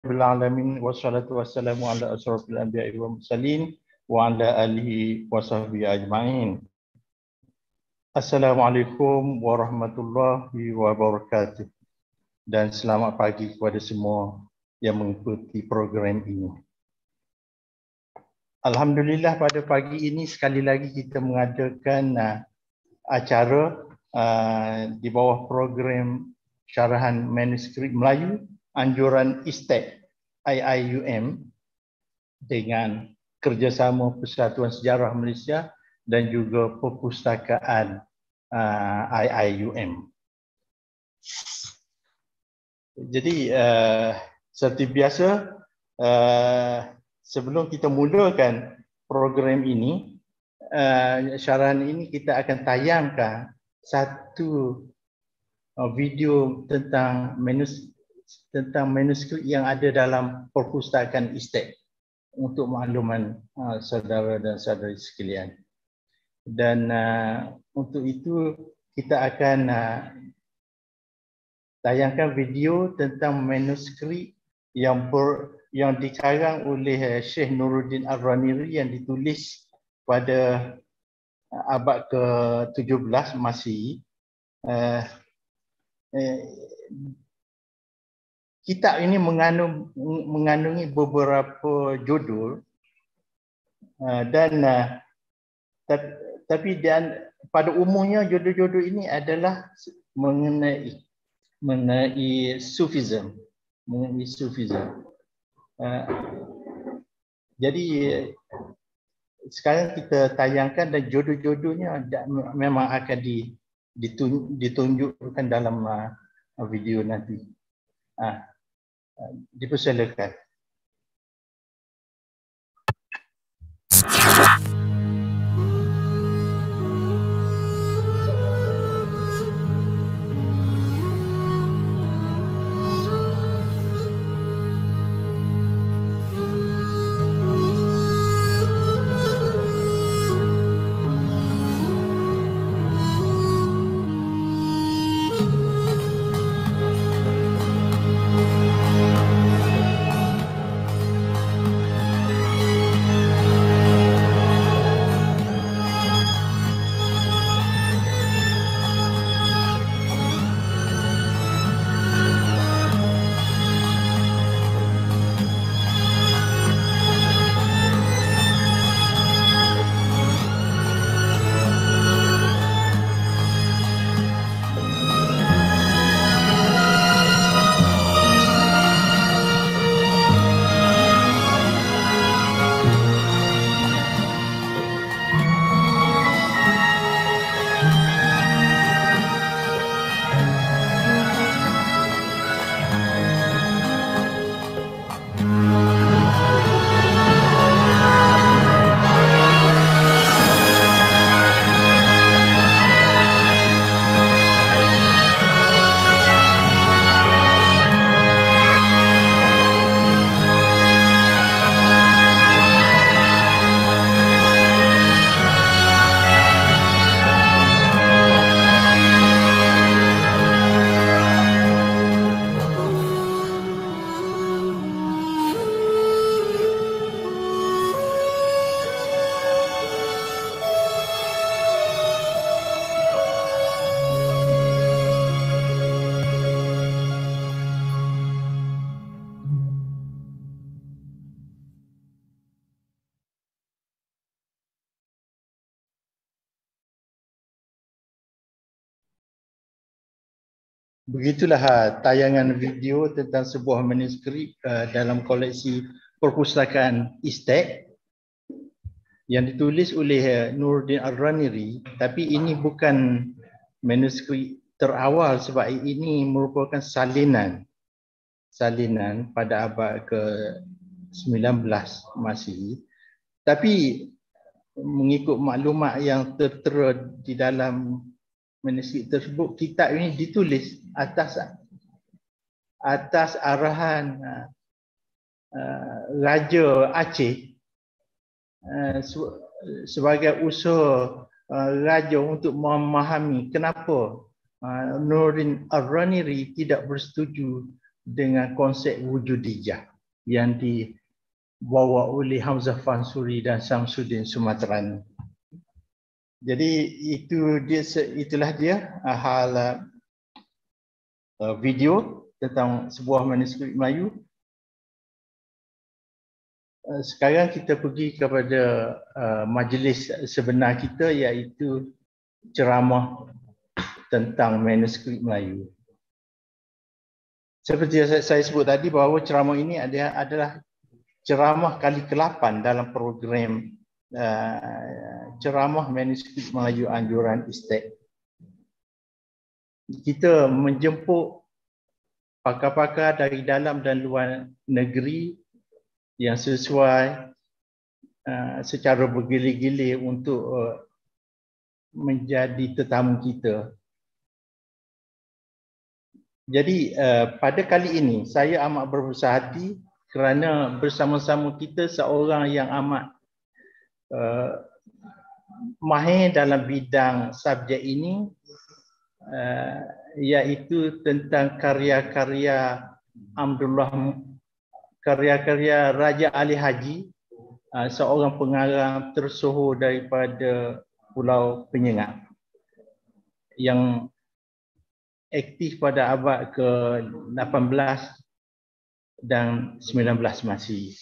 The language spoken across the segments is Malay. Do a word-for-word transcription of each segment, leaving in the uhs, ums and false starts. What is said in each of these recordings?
Alamin wassalatu wassalamu ala asrofil anbiya'i wa mursalin wa ala alihi wa sahbihi ajma'in. Assalamualaikum warahmatullahi wabarakatuh. Dan selamat pagi kepada semua yang mengikuti program ini. Alhamdulillah pada pagi ini sekali lagi kita mengadakan uh, acara uh, di bawah program syarahan manuskrip Melayu anjuran ISTEC I I U M dengan kerjasama Persatuan Sejarah Malaysia dan juga Perpustakaan uh, I I U M. Jadi uh, seperti biasa, uh, sebelum kita mulakan program ini, uh, syarahan ini kita akan tayangkan satu uh, video tentang manuskrip tentang manuskrip yang ada dalam Perpustakaan ISTEC untuk makluman uh, saudara dan saudari sekalian. Dan uh, untuk itu kita akan uh, tayangkan video tentang manuskrip yang ber, yang dikarang oleh uh, Syekh Nuruddin Ar-Raniri yang ditulis pada uh, abad ke tujuh belas Masihi. Uh, uh, Kitab ini mengandung, mengandungi beberapa judul uh, dan uh, tapi dan pada umumnya judul-judul ini adalah mengenai mengenai Sufism, mengenai Sufism. Uh, jadi sekarang kita tayangkan dan judul-judulnya memang akan ditunjukkan dalam uh, video nanti. Ah, dipersilakan. Begitulah tayangan video tentang sebuah manuskrip uh, dalam koleksi Perpustakaan ISTEC yang ditulis oleh uh, Nuruddin Ar-Raniri, tapi ini bukan manuskrip terawal sebab ini merupakan salinan salinan pada abad ke sembilan belas Masihi. Tapi mengikut maklumat yang tertera di dalam manuskrip tersebut, kitab ini ditulis atas atas arahan uh, Raja Aceh uh, sebagai usaha uh, raja untuk memahami kenapa uh, Nuruddin Ar-Raniri tidak bersetuju dengan konsep wujudiyah. yang dibawa oleh Hamzah Fansuri dan Samsudin Sumaterani. Jadi itu dia, itulah dia hal uh, video tentang sebuah manuskrip Melayu. Uh, sekarang kita pergi kepada uh, majlis sebenar kita, iaitu ceramah tentang manuskrip Melayu. Seperti yang saya sebut tadi bahawa ceramah ini adalah ceramah kali ke lapan dalam program uh, ceramah manuskrip Melayu Anjuran Istek. Kita menjemput pakar-pakar dari dalam dan luar negeri yang sesuai uh, secara bergilir-gilir untuk uh, menjadi tetamu kita. Jadi uh, pada kali ini saya amat berbesar hati kerana bersama-sama kita seorang yang amat uh, mahir dalam bidang subjek ini, uh, iaitu tentang karya-karya Abdullah, karya-karya Raja Ali Haji, uh, seorang pengarang tersohor daripada Pulau Penyengat yang aktif pada abad ke lapan belas dan sembilan belas Masihi.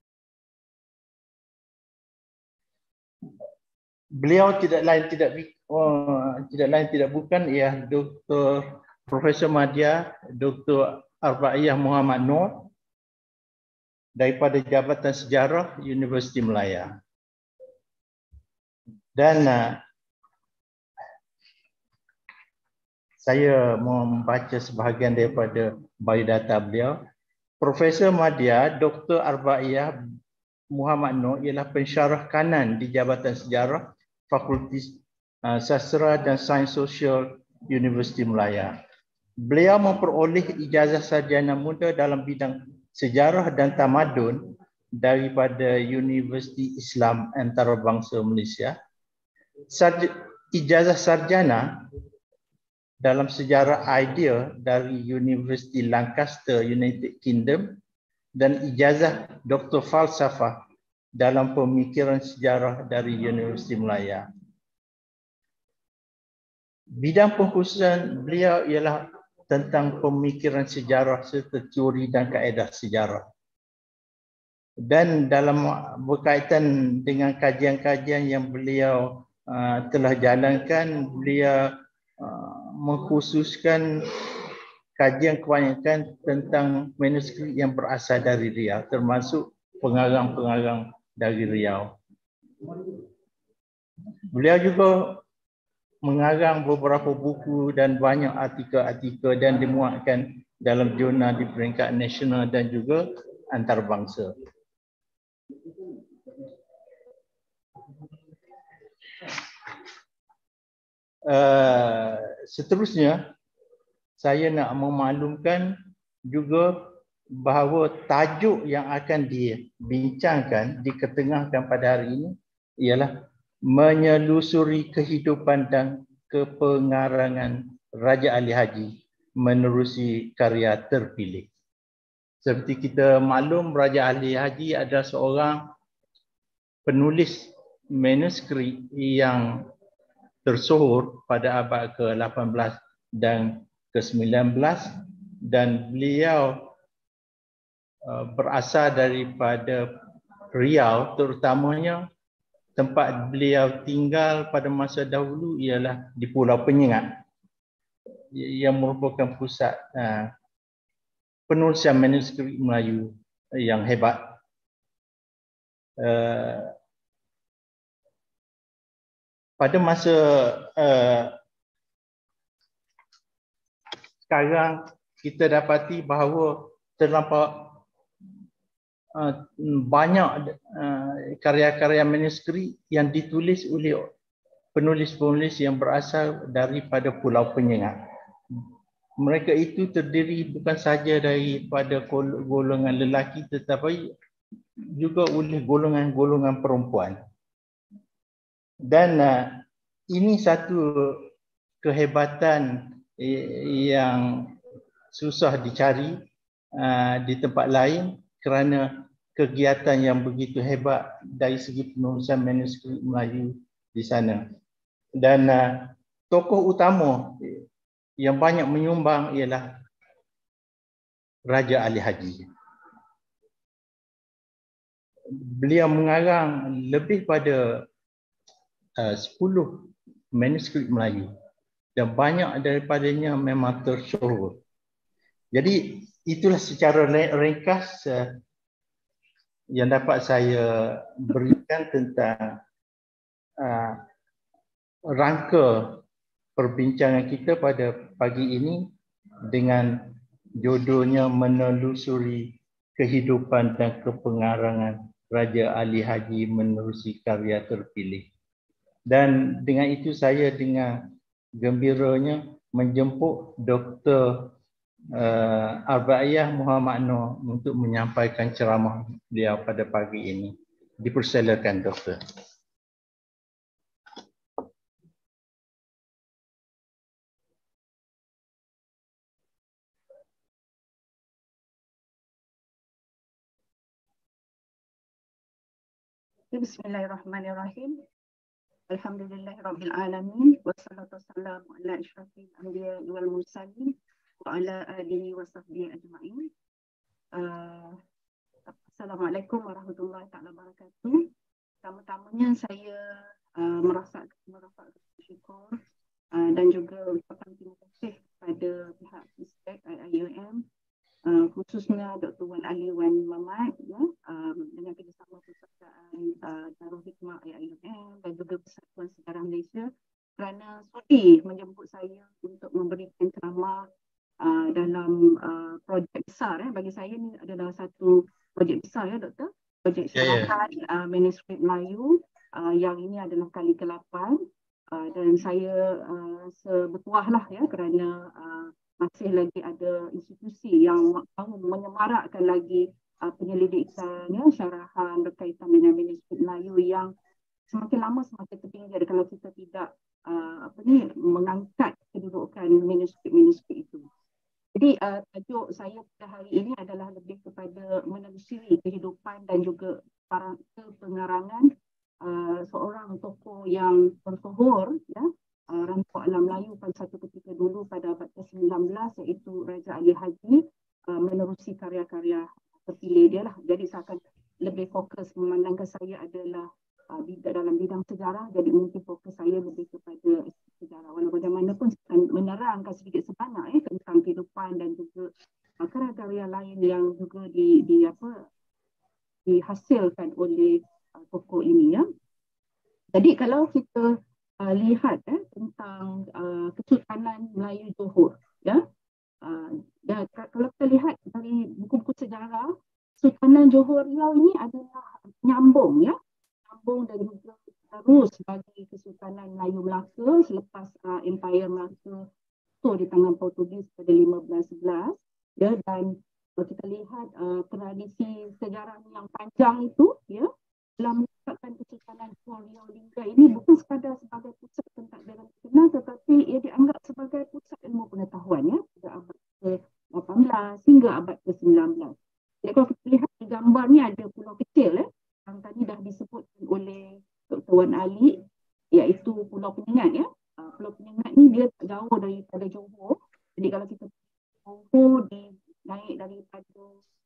Beliau tidak lain tidak oh, tidak lain tidak bukan ialah Doktor Profesor Madya Doktor Arbaiyah Muhammad Noor daripada Jabatan Sejarah Universiti Malaya. Dan uh, saya membaca sebahagian daripada biodata beliau. Profesor Madya Doktor Arbaiyah Muhammad Noor ialah pensyarah kanan di Jabatan Sejarah Fakulti uh, Sastra dan Sains Sosial Universiti Malaya. Beliau memperoleh ijazah sarjana muda dalam bidang sejarah dan tamadun daripada Universiti Islam Antarabangsa Malaysia. Sarj ijazah sarjana dalam sejarah idea dari Universiti Lancaster, United Kingdom, dan ijazah Doktor Falsafah dalam pemikiran sejarah dari Universiti Malaya. Bidang pengkhususan beliau ialah tentang pemikiran sejarah serta teori dan kaedah sejarah. Dan dalam berkaitan dengan kajian-kajian yang beliau uh, telah jalankan, beliau Uh, mengkhususkan kajian kebanyakan tentang manuskrip yang berasal dari Riau, termasuk pengarang-pengarang dari Riau. Beliau juga mengarang beberapa buku dan banyak artikel-artikel dan dimuatkan dalam jurnal di peringkat nasional dan juga antarabangsa. Uh, seterusnya, saya nak memaklumkan juga bahawa tajuk yang akan dibincangkan, diketengahkan pada hari ini ialah menyelusuri kehidupan dan kepengarangan Raja Ali Haji menerusi karya terpilih. Seperti kita maklum, Raja Ali Haji adalah seorang penulis manuskrip yang tersohor pada abad ke lapan belas dan ke sembilan belas, dan beliau uh, berasal daripada Riau, terutamanya tempat beliau tinggal pada masa dahulu ialah di Pulau Penyengat yang merupakan pusat uh, penulisan manuskrip Melayu yang hebat. Uh, Pada masa uh, sekarang kita dapati bahawa terdapat uh, banyak uh, karya-karya manuskrip yang ditulis oleh penulis-penulis yang berasal daripada Pulau Penyengat. Mereka itu terdiri bukan sahaja daripada golongan lelaki tetapi juga oleh golongan-golongan perempuan. Dan uh, ini satu kehebatan yang susah dicari uh, di tempat lain, kerana kegiatan yang begitu hebat dari segi penulisan manuskrip Melayu di sana. Dan uh, tokoh utama yang banyak menyumbang ialah Raja Ali Haji. Beliau mengarang lebih pada uh, sepuluh manuskrip Melayu dan banyak daripadanya memang tersyuhur. Jadi itulah secara ringkas uh, yang dapat saya berikan tentang uh, rangka perbincangan kita pada pagi ini dengan judulnya menelusuri kehidupan dan kepengarangan Raja Ali Haji menerusi karya terpilih. Dan dengan itu saya dengan gembiranya menjemput Doktor Uh, Arbaiyah Muhammad Noor untuk menyampaikan ceramah beliau pada pagi ini. Dipersilakan, Doktor. Bismillahirrahmanirrahim. Alhamdulillahirabbil alamin wassalatu wassalamu ala asyrafil anbiya wal mursalin wa ala alihi wa sahbihi ajma'in. Uh, Assalamualaikum warahmatullahi taala wabarakatuh. Pertama-tamanya saya uh, merasa merasa bersyukur uh, dan juga ucapkan terima kasih kepada pihak Istek I U M, uh, khususnya Doktor Wan Ali Wan Mamat, ya, um, dengan kerjasama persatuan uh, Darul Hikmah I U M dan juga Persatuan Sejarah Malaysia kerana sudi menjemput saya untuk memberikan ceramah uh, dalam uh, projek besar. Eh. Bagi saya ini adalah satu projek besar, ya Doktor. Projek syarahan yeah, yeah. uh, manuskrip Melayu uh, yang ini adalah kali ke lapan uh, dan saya uh, sebertuahlah ya kerana uh, masih lagi ada institusi yang mahu menyemarakkan lagi uh, penyelidikannya, syarahan berkaitan dengan manuskrip Melayu yang semakin lama semakin terpinggir kalau kita tidak uh, apa ni mengangkat kedudukan manuskrip-manuskrip itu. Jadi uh, tajuk saya pada hari ini adalah lebih kepada menelusuri kehidupan dan juga para pengarangan uh, seorang tokoh yang bersuhur, ya, uh, rantau alam Melayu pada satu ketika dulu pada abad ke sembilan belas, iaitu Raja Ali Haji, uh, menerusi karya-karya terpilih dia lah. Jadi saya akan lebih fokus memandangkan saya adalah uh, dalam bidang sejarah, jadi mungkin fokus saya lebih kepada sejarah. Walau bagaimanapun saya akan menerangkan sedikit sebanyak eh, tentang kehidupan dan juga uh, karya-karya lain yang juga di, di apa dihasilkan oleh uh, tokoh ini, ya. Jadi kalau kita uh, lihat eh, tentang uh, Kesultanan Melayu Johor, ya, uh, ya, kalau kita lihat dari buku-buku sejarah, Kesultanan Johor Riau ini adalah nyambung, ya, nyambung dan juga terus bagi Kesultanan Melayu Melaka selepas uh, Empire Melaka jatuh di tangan Portugis pada lima belas sebelas, ya. Dan kalau kita lihat uh, tradisi sejarah yang panjang itu, ya, dalam menetapkan Kesultanan Johor Riau Lingga ini bukan sekadar sebagai pusat pentadbiran nasional, tetapi ia dianggap sebagai pusat ilmu pengetahuan, ya, pada abad ke lapan belas hingga abad ke sembilan belas. Jadi kalau kita lihat di gambar ni ada pulau kecil, eh, yang tadi dah disebutkan oleh Doktor Wan Ali, iaitu Pulau Penyengat, ya. Uh, Pulau Penyengat ni dia tak jauh daripada Johor. Jadi kalau kita Johor di naik daripada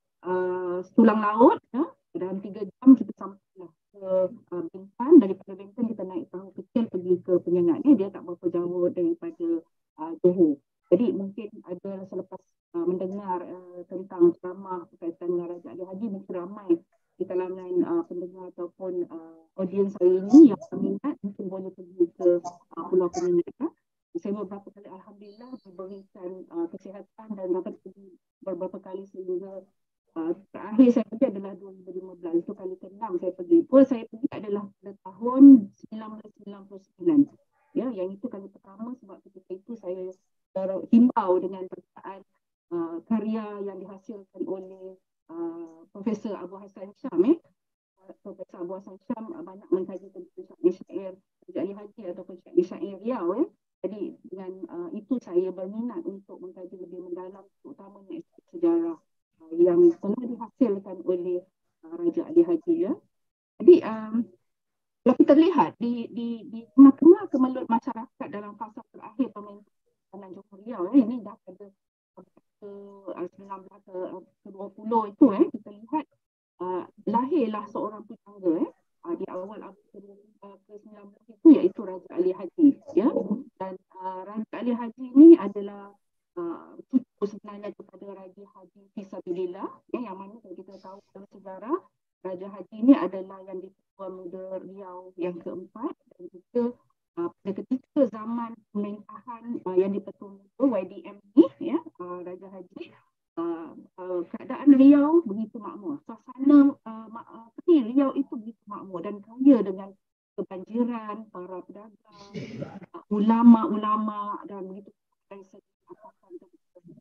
uh, Sulang Laut, ya, dalam tiga jam kita sampai ke uh, Bintan. Daripada Bintan kita naik perahu kecil pergi ke Penyengat ni, dia tak berapa jauh daripada uh, Johor. Jadi mungkin ada selepas uh, mendengar uh, tentang ceramah berkaitan dengan Raja Ali Haji, mungkin ramai di kalangan uh, pendengar ataupun uh, audiens saya ini yang berminat mungkin boleh pergi ke uh, Pulau Penyengat. Ya. Saya beberapa kali alhamdulillah diberikan uh, kesihatan dan dapat pergi beberapa kali sehingga uh, terakhir saya pergi adalah dua ribu lima belas, itu kali ke enam saya pergi. Pun saya pergi adalah pada tahun seribu sembilan ratus sembilan puluh sembilan. Ya, yang itu kali pertama sebab ketika itu saya himbau dengan perkataan uh, karya yang dihasilkan oleh uh, Profesor Abu Hassan Syam. Eh? Profesor Abu Hassan Syam uh, banyak mengkaji tentang syair Raja Ali Haji ataupun syair Riau. Eh? Jadi dengan uh, itu saya berminat untuk mengkaji lebih mendalam terutamanya sejarah uh, yang telah dihasilkan oleh uh, Raja Ali Haji. Ya. Jadi um, kalau kita lihat di di di tengah-tengah kemelut masyarakat dalam fasa terakhir pemerintahan Johor Riau, eh, ini dah pada ke sembilan belas ke dua puluh itu, eh, kita lihat uh, lahirlah seorang pujangga, eh, uh, di awal abad ke sembilan belas itu, iaitu Raja Ali Haji. Ya. Dan uh, Raja Ali Haji ini adalah uh, cucu sebenarnya kepada Raja Haji Fisabilillah, eh, yang mana kalau kita tahu dalam sejarah Raja Haji ini adalah yang Ketua Muda Riau yang keempat, dan juga uh, pada ketika zaman pemerintahan uh, yang di-Ketua Muda Y D M ni, ya, uh, Raja Haji, uh, uh, keadaan Riau begitu makmur. Suasana uh, uh, Riau itu begitu makmur dan kaya dengan kebanjiran, para pedagang, uh, ulama-ulama dan begitu dari segi apapun dan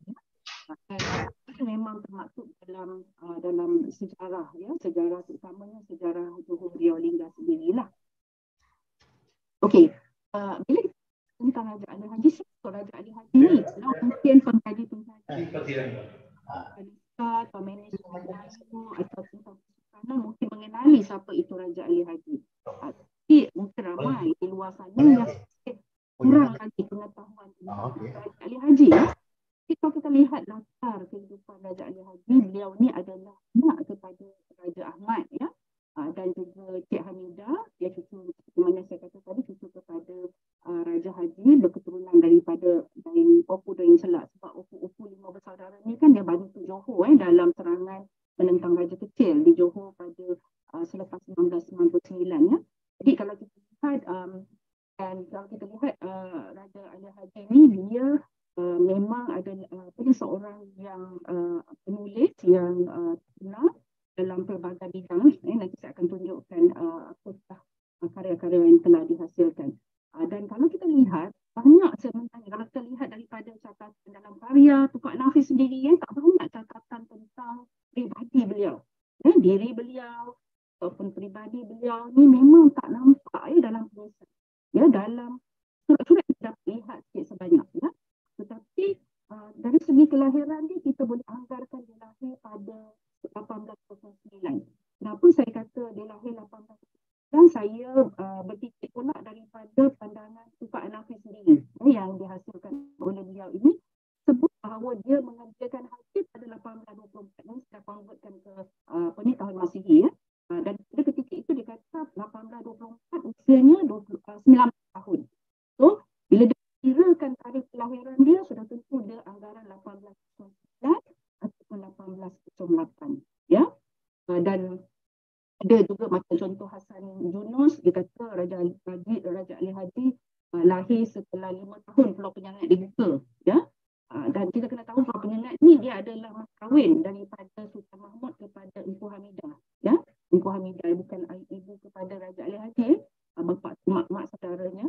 dan memang termaktub dalam uh, dalam sejarah, ya, sejarah terutamanya sejarah Johor Riau Lingga sendirilah. Okey, uh, bila kita tentang Raja Ali Haji, siapa Raja Ali Haji ni? Kalau mungkin pengkaji-pengkaji atau manajemen atau tentang kerana mungkin mengenali siapa itu Raja Ali Haji. Uh, tapi mungkin ramai di luar sana yang kurang lagi pengetahuan tentang Raja Ali Haji. Ya. Kalau kita lihat latar kehidupan Raja Ali Haji, beliau ni adalah anak kepada Raja Ahmad, ya, uh, dan juga Cik Hamidah, dia cucu, seperti mana saya kata tadi, cucu kepada uh, Raja Haji, berketurunan daripada dari Opu Dain Selak. Sebab Opu-Opu lima bersaudara ni kan dia bantu Johor, eh, dalam serangan menentang Raja Kecil di Johor pada uh, selepas seribu sembilan ratus sembilan puluh sembilan. Ya. Jadi kalau kita lihat um, dan kalau kita lihat uh, Raja Ali Haji ni, dia Uh, memang ada uh, seorang yang uh, penulis yang uh, terkenal dalam pelbagai bidang. Eh, nanti saya akan tunjukkan uh, apakah uh, karya-karya yang telah dihasilkan. Uh, dan kalau kita lihat, banyak sebenarnya, kalau kita lihat daripada catatan dalam karya Tupak Nafis sendiri, ya, tak banyak catatan tentang pribadi beliau. Eh, diri beliau ataupun pribadi beliau ni memang tak nampak, eh, dalam tulisan. Ya, dalam surat-surat kita dapat lihat sikit sebanyak. Ya. Tetapi uh, dari segi kelahiran dia, kita boleh anggarkan dia lahir pada lapan belas sembilan. Kenapa saya kata dia lahir lapan belas sembilan? Saya uh, bertitik pula daripada pandangan Tupak Nafis sendiri, eh, yang dihasilkan oleh beliau ini, sebut bahawa dia mengerjakan haji pada lapan belas dua puluh empat. Ini saya convertkan ke uh, apa ni, tahun Masihi, ya. Uh, dan pada ketika itu dia kata lapan belas dua puluh empat, usianya sembilan belas tahun. So, bila dia kirakan tarikh kelahiran dia, sudah tentu dia anggaran lapan belas sembilan ataupun lapan belas lapan. Ya. Uh, dan ada juga macam contoh Hasan Yunus, dia kata Raja Ali Haji, Raja Ali Haji uh, lahir setelah lima tahun Pulau Penyengat dibuka. Ya. Uh, dan kita kena tahu Pulau Penyengat ni dia adalah mas kahwin daripada Sultan Mahmud kepada Engku Hamidah. Ya. Engku Hamidah bukan ibu kepada Raja Ali Haji, uh, bapa mak-mak saudaranya,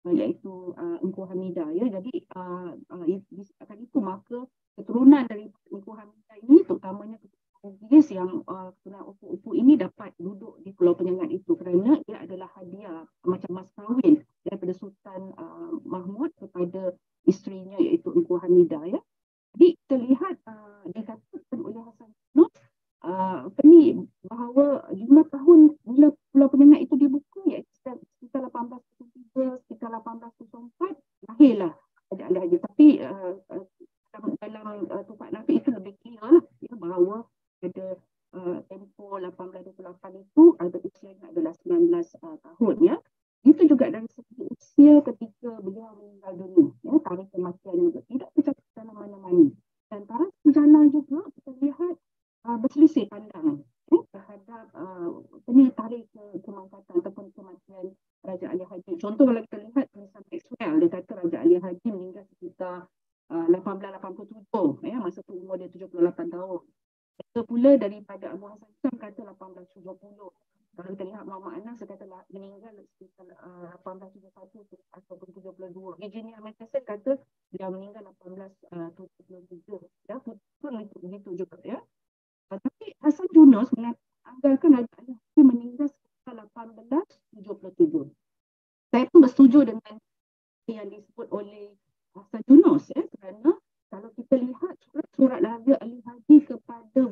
iaitu uh, Engku Hamidah. Ya. Jadi uh, uh, disebabkan itu, maka keturunan dari Engku Hamidah ini, terutamanya Bugis yang uh, keturunan Opu-Opu ini, dapat duduk di Pulau Penyengat itu kerana dia adalah hadiah macam mas kahwin daripada Sultan uh, Mahmud kepada isterinya, iaitu Engku Hamidah. Ya. Jadi kita lihat uh, dikatakan oleh Hasan Yunus uh, apa ni, bahawa lima tahun bila Pulau Penyengat itu dibuka, iaitu sekitar lapan belas tiga, sekitar lapan belas empat, lahirlah Raja Ali Haji. Tapi uh, dalam, dalam uh, Tupak Nafis itu lebih clear lah, ya, bahawa pada uh, tempoh lapan belas dua puluh lapan itu ada usianya adalah sembilan belas uh, tahun. Ya. Itu juga dari segi usia ketika beliau meninggal dunia. Ya, tarikh kematian juga tidak tercatat dalam mana-mana. Dan para sejarah juga kita lihat uh, berselisih pandangan, eh, terhadap uh, ini tarikh ke, kemangkatan ataupun kematian Raja Ali Haji. Contoh kalau kita lihat tulisan Maxwell, dia kata Raja Ali Haji meninggal sekitar uh, lapan belas lapan puluh tujuh, ya, masa tu umur dia tujuh puluh lapan tahun. Itu pula daripada Abu Hassan Sam kata lapan belas tujuh puluh. Kalau kita lihat Muhammad Anas, dia kata meninggal sekitar uh, lapan belas tujuh puluh satu ataupun tujuh puluh dua. Virginia Matheson kata dia meninggal lapan belas tujuh puluh tujuh. Ya, pun itu begitu juga, ya. Uh, tapi Hasan Yunus menganggarkan Raja Ali Haji meninggal sekitar lapan belas tujuh puluh tujuh. Saya pun bersetuju dengan yang disebut oleh Hasan Yunus, ya, kerana kalau kita lihat surat-surat Raja Ali Haji kepada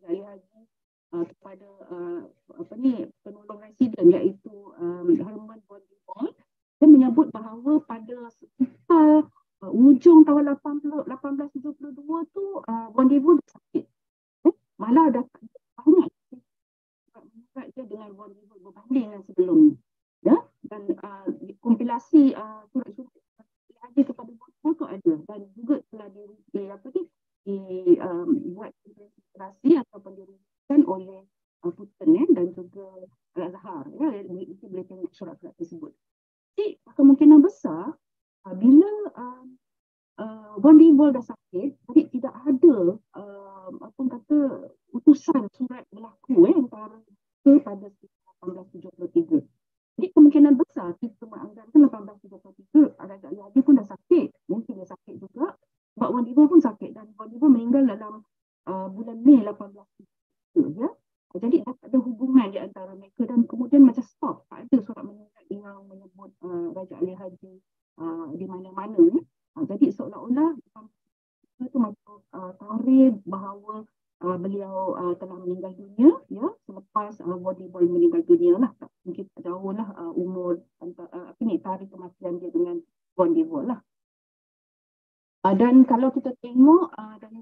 Ali Haji uh, kepada uh, apa ni penolong residen iaitu um, Herman von der Waal. Dia menyebut bahawa pada sekitar uh, ujung tahun lapan belas tujuh puluh dua tu uh, von der Waal sakit. Eh, malah ada banyak mengurat dia dengan von der Waal berbanding dengan sebelum ni. Ya, dan uh, kompilasi uh, surat-surat Ali Haji kepada von der Waal tu ada dan juga telah di, di apa ni dibuat um, registrasi ataupun dirumuskan oleh uh, Putin ya, dan juga Al-Azhar ya, itu boleh tengok surat-surat tersebut. Jadi kemungkinan besar uh, bila uh, uh, von der Waal dah sakit, jadi tidak ada uh, apa kata utusan surat berlaku eh, antara pada lapan belas tujuh puluh tiga. Jadi kemungkinan besar kita menganggarkan lapan belas tujuh puluh tiga Raja Ali Haji pun dah sakit, mungkin dia sakit juga sebab von der Waal pun sakit dan von der Waal meninggal dalam uh, bulan Mei lapan belas tujuh puluh tiga ya. Jadi tak ada hubungan di antara mereka dan kemudian macam stop, tak ada surat menyurat yang menyebut uh, Raja Ali Haji uh, di mana-mana ya. Uh, jadi seolah-olah itu macam uh, tarikh bahawa uh, beliau uh, telah meninggal dunia ya selepas uh, von der Waal meninggal dunia lah. Tak, mungkin tak jauh lah uh, umur antara, uh, apa ni tarikh kematian dia dengan von der Waal lah. Uh, dan kalau kita tengok uh, dan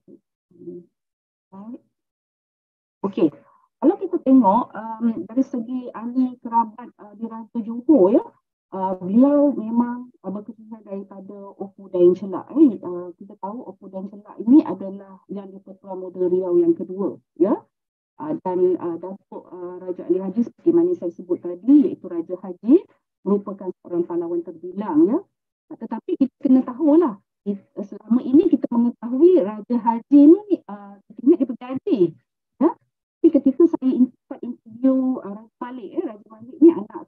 uh, okey, kalau kita tengok um, dari segi ahli kerabat uh, di Raja Johor ya, uh, beliau memang uh, berketurunan daripada Oku Dain Chelak. Eh. Uh, kita tahu Oku Dain Chelak ini adalah yang di-Pertuan Muda Riau yang kedua ya. Uh, dan uh, Datuk uh, Raja Ali Haji seperti mana saya sebut tadi iaitu Raja Haji merupakan seorang pahlawan terbilang ya. Uh, tetapi kita kena tahulah selama ini kita mengetahui Raja Haji ni uh, dia pergi haji ya. Tapi ketika saya sempat interview uh, Raja Malik eh, Raja Malik ni anak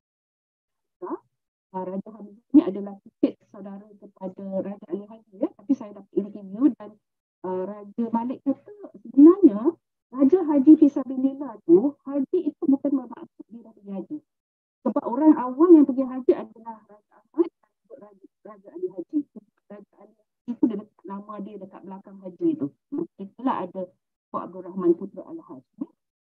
uh, Raja Hamzah ni adalah titik saudara kepada Raja Ali Haji ya. Tapi saya dapat interview dan uh, Raja Malik kata sebenarnya Raja Haji Fisabilillah tu haji itu bukan bermaksud dia dah pergi haji. Sebab orang awam yang pergi haji adalah Raja Ahmad dan juga Raja, Raja Ali Haji. Raja Ali itu dia letak nama dia dekat belakang haji itu. Itulah ada Pak Abdul Rahman Putra Al-Haji.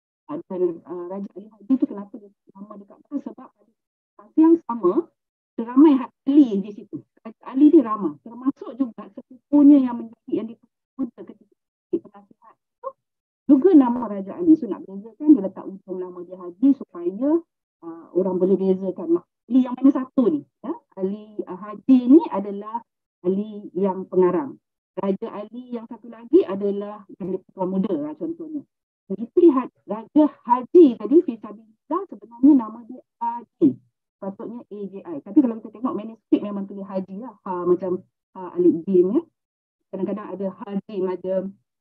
Dan uh, Raja Ali Haji itu kenapa dia nama dekat belakang? Sebab pada masa yang sama ramai Ali di situ. Raja Ali ni ramai. Termasuk juga sepupunya yang menjadi yang diperkuasa ketika penasihat itu juga nama Raja Ali. So nak bezakan dia letak ujung nama dia Haji supaya uh, orang boleh bezakan Ali yang mana satu ni ya? Ali uh, Haji ni adalah Ali yang pengarang. Raja Ali yang satu lagi adalah yang di-Pertuan Muda lah contohnya. Jadi lihat Raja Haji tadi Fisabilillah sebenarnya nama dia Haji. Patutnya A J I. Tapi kalau kita tengok manuskrip memang tulis Haji lah. Ha, macam ha, Alif Jim ya. Kadang-kadang ada Haji macam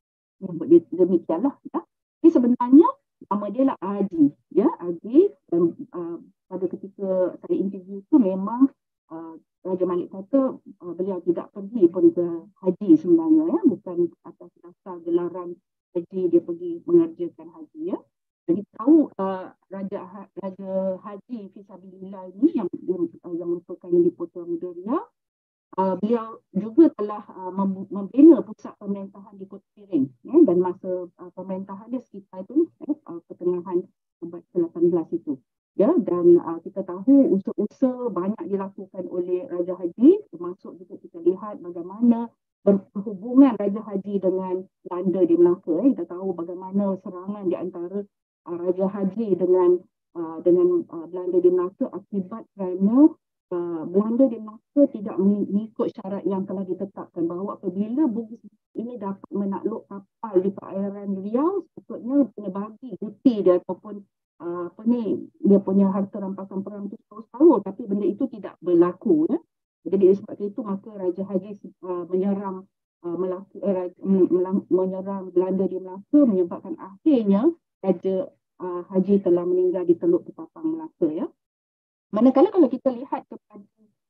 dia demikian lah. Ya. Tapi sebenarnya nama dia lah Haji. Ya, Haji. Dan uh, pada ketika saya interview tu memang uh, Raja Malik kata uh, beliau tidak pergi pun ke haji sebenarnya ya, bukan atas dasar gelaran haji dia pergi mengerjakan haji ya. Jadi tahu uh, Raja ha, Raja Haji Fisabilillah ini yang yang, yang merupakan yang di-Pertuan Muda Riau, uh, beliau juga telah uh, membina pusat pemerintahan di Kota Piring ya, dan masa uh, pemerintahan dia sekitar itu ya, uh, pertengahan abad ke lapan belas itu. Ya, dan uh, kita tahu usaha-usaha banyak dilakukan oleh Raja Haji, termasuk juga kita lihat bagaimana berhubungan Raja Haji dengan Belanda di Melaka. Eh. Kita tahu bagaimana serangan di antara uh, Raja Haji dengan uh, dengan uh, Belanda di Melaka akibat kerana uh, Belanda di Melaka tidak mengikut syarat yang telah ditetapkan bahawa apabila Bugis ini dapat menakluk kapal di perairan Riau, sepatutnya kena bagi cuti dia ataupun Uh, apa ni dia punya harta rampasan perang itu setahun, tapi benda itu tidak berlaku ya. Jadi sebab itu maka Raja Haji uh, menyerang uh, Melaka, uh, melang, menyerang Belanda di Melaka menyebabkan akhirnya Raja uh, Haji telah meninggal di Teluk Kepapang Melaka ya. Manakala kalau kita lihat kepada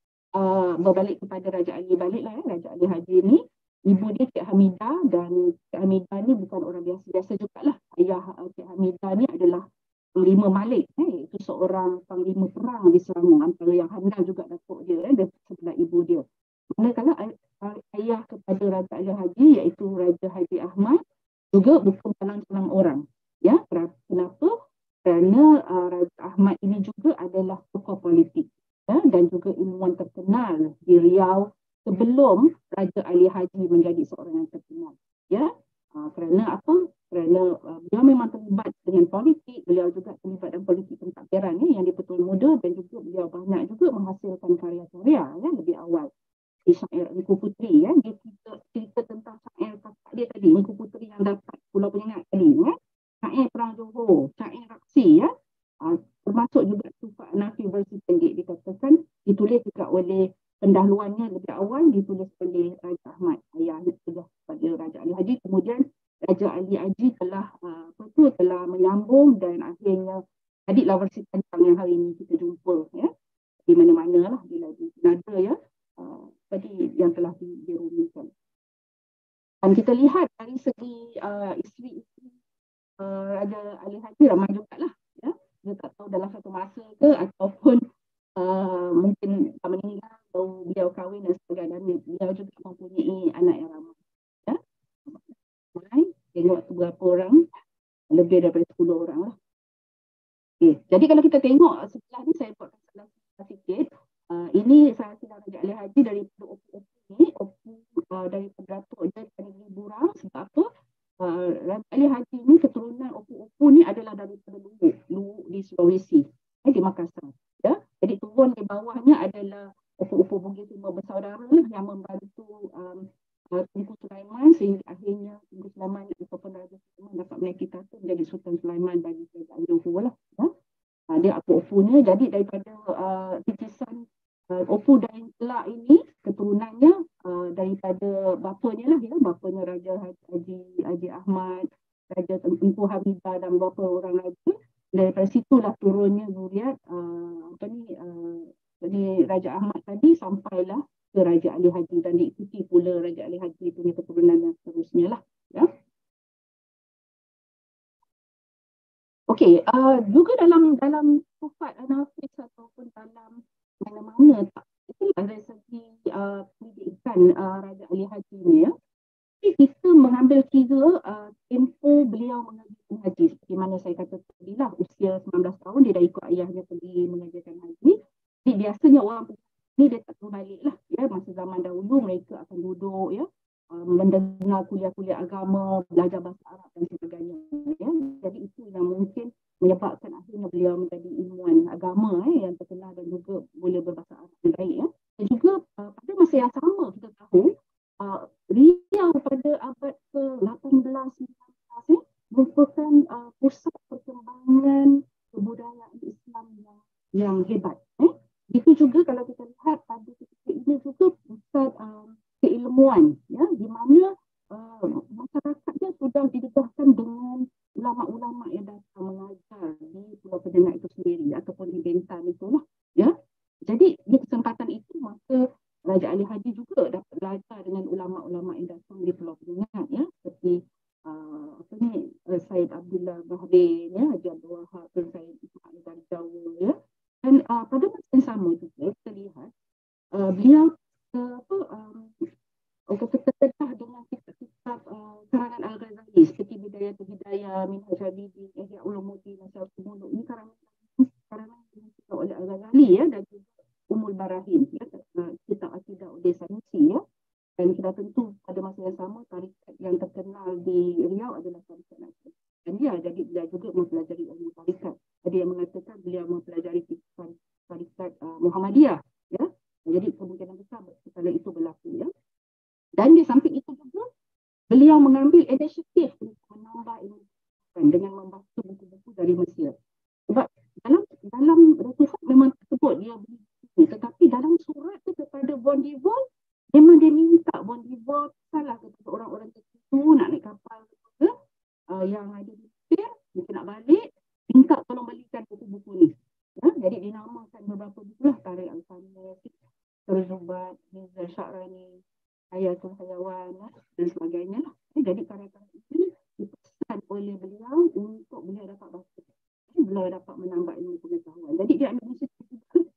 uh, berbalik kepada Raja Ali baliklah ya, Raja Ali Haji ni ibu dia Cik Hamidah, dan Cik Hamidah ni bukan orang biasa-biasa jugalah. Ayah uh, Cik Hamidah ni adalah Panglima Malik, eh, itu seorang panglima perang di Selangor, antara yang handal juga datuk dia, eh, sebelah ibu dia. Manakala ay ayah kepada Raja Ali Haji iaitu Raja Haji Ahmad, juga bukan jalan-jalan orang. Ya, kenapa? Kerana uh, Raja Ahmad ini juga adalah tokoh politik, ya, dan juga ilmuwan terkenal di Riau sebelum Raja Ali Haji menjadi seorang yang terkenal. Ya, uh, kerana apa? Kerana uh, beliau memang terlibat dengan politik, beliau juga terlibat dalam politik pentadbiran ya, yang di-Petul Muda, dan juga beliau banyak juga menghasilkan karya-karya ya, lebih awal. Di syair Engku Puteri ya, dia cerita, cerita tentang syair kakak dia tadi, Engku Puteri yang dapat Pulau Penyengat tadi ya. Syair Perang Johor, syair Raksi ya. Uh, termasuk juga Tufak Nafi versi pendek dikatakan ditulis juga oleh pendahuluannya lebih awal, ditulis oleh Raja Ahmad, ayah sudah pada Raja Ali Haji. Kemudian Raja Ali Haji telah uh, apa tu, telah menyambung dan akhirnya adiklah versi panjang yang hari ini kita jumpa ya, di mana-mana lah, di lagi nada ya, uh, tadi yang telah dirumikan. Dan kita lihat dari segi uh, isteri-isteri uh, Raja Ali Haji ramai juga lah ya. Dia tak tahu dalam satu masa ke ataupun uh, mungkin meninggal atau beliau kahwin dan sebagainya. Beliau juga mempunyai anak yang ramai ya. Mulai tengok beberapa orang, lebih daripada sepuluh orang lah. Okay. Jadi kalau kita tengok sebelah ni, saya buatkan salah sikit. Uh, ini saya silap Raja Ali Haji daripada Opu-Opu ni, Opu uh, daripada Datuk Jer dan Negeri Burang. Sebab apa? Uh, Raja Ali Haji ni keturunan Opu-Opu ni adalah daripada Luwuk, Luwuk di Sulawesi, eh, di Makassar. Ya? Jadi turun di bawahnya adalah Opu-Opu Bugis Timur bersaudara yang membantu um, uh, Tunku Sulaiman, sehingga akhirnya Tunku Sulaiman ataupun Raja Sulaiman dapat menaiki tahta menjadi Sultan Sulaiman bagi Kerajaan Johor lah. Ya? Uh, dia Opu-Opunya. Jadi daripada uh, titisan uh, Opu dan Kelak ini, keturunannya uh, daripada bapanya lah ya, bapanya Raja Haji Haji Ahmad, Raja Tengku Habibah dan beberapa orang lagi. Daripada situlah turunnya zuriat uh, apa ni uh, ni Raja Ahmad tadi sampailah ke Raja Ali Haji, dan diikuti pula Raja Ali Haji punya keturunan yang seterusnya lah ya. Okey, uh, juga dalam dalam Tufat Nafis ataupun dalam mana-mana tak, itulah dari segi uh, pendidikan uh, Raja Ali Haji ni ya. Kita mengambil kira uh, tempoh beliau mengajarkan haji. Seperti mana saya kata tadi lah, usia sembilan belas tahun dia dah ikut ayahnya pergi mengajarkan haji. Jadi biasanya orang ni dia tak berbalik lah ya. Masa zaman dahulu mereka akan duduk ya, uh, mendengar kuliah-kuliah agama, belajar bahasa Arab dan sebagainya ya. Jadi itu yang mungkin menyebabkan akhirnya beliau menjadi ilmuwan agama eh, yang terkenal dan juga boleh berbahasa Arab yang baik ya. Dan juga uh, pada masa yang sama kita tahu Uh, Riau pada abad ke lapan belas sembilan belas eh, merupakan uh, pusat perkembangan kebudayaan Islam yang, yang hebat. Eh. Itu juga kalau kita lihat pada ketika ini juga pusat uh, keilmuan, ya, di mana uh, masyarakatnya sudah didedahkan dengan ulama-ulama yang datang mengajar di Pulau Penyengat itu sendiri ataupun di Bentan itulah. Ya. Jadi di kesempatan itu maka Raja Ali Haji juga dapat belajar dengan ulama-ulama yang datang di Pulau Penyengat ya, seperti uh, apa ni uh, Said Abdullah Bahrain ya, Haji Abdul Wahab dan Said Ismail dari Jawa ya. Dan uh, pada masa yang sama juga kita lihat uh, beliau uh, apa um, terdedah dengan kitab-kitab uh, karangan Al-Ghazali seperti Bidayah Bidayah, Minhaj Habibie, Ihya Ulumuddin, Nasyaratul Muluk. Ini karangan karangan yang ditulis oleh Al-Ghazali ya, dan juga Umul Barahin ya, kitab Akidah oleh Sanusi ya. Dan kita tentu pada masa yang sama tarikat yang terkenal di Riau adalah tarikat Naqsyband. Dan dia jadi dia juga mempelajari ilmu tarikat. Ada yang mengatakan beliau mempelajari tarikat uh, Muhammadiyah ya. Jadi kemungkinan besar kalau itu berlaku ya. Dan di samping itu juga beliau mengambil inisiatif untuk menambah ilmu dengan membaca buku-buku dari Mesir. Sebab dalam dalam Tufat memang tersebut dia beri, tetapi dalam surat tu kepada Bondivol memang dia minta Bondivol salah kepada orang-orang tertentu nak naik kapal ke, uh, yang ada di Mesir, mungkin nak balik, minta tolong belikan buku-buku ni. Ya, jadi dinamakan beberapa buku lah, Tarikh Al-Khamis, Terzubat, Nizar Sya'rani, Hayatul Hayawan dan sebagainya lah. Jadi karya-karya ini dipesan oleh beliau untuk beliau dapat baca, beliau dapat menambah ilmu pengetahuan. Jadi dia ambil inisiatif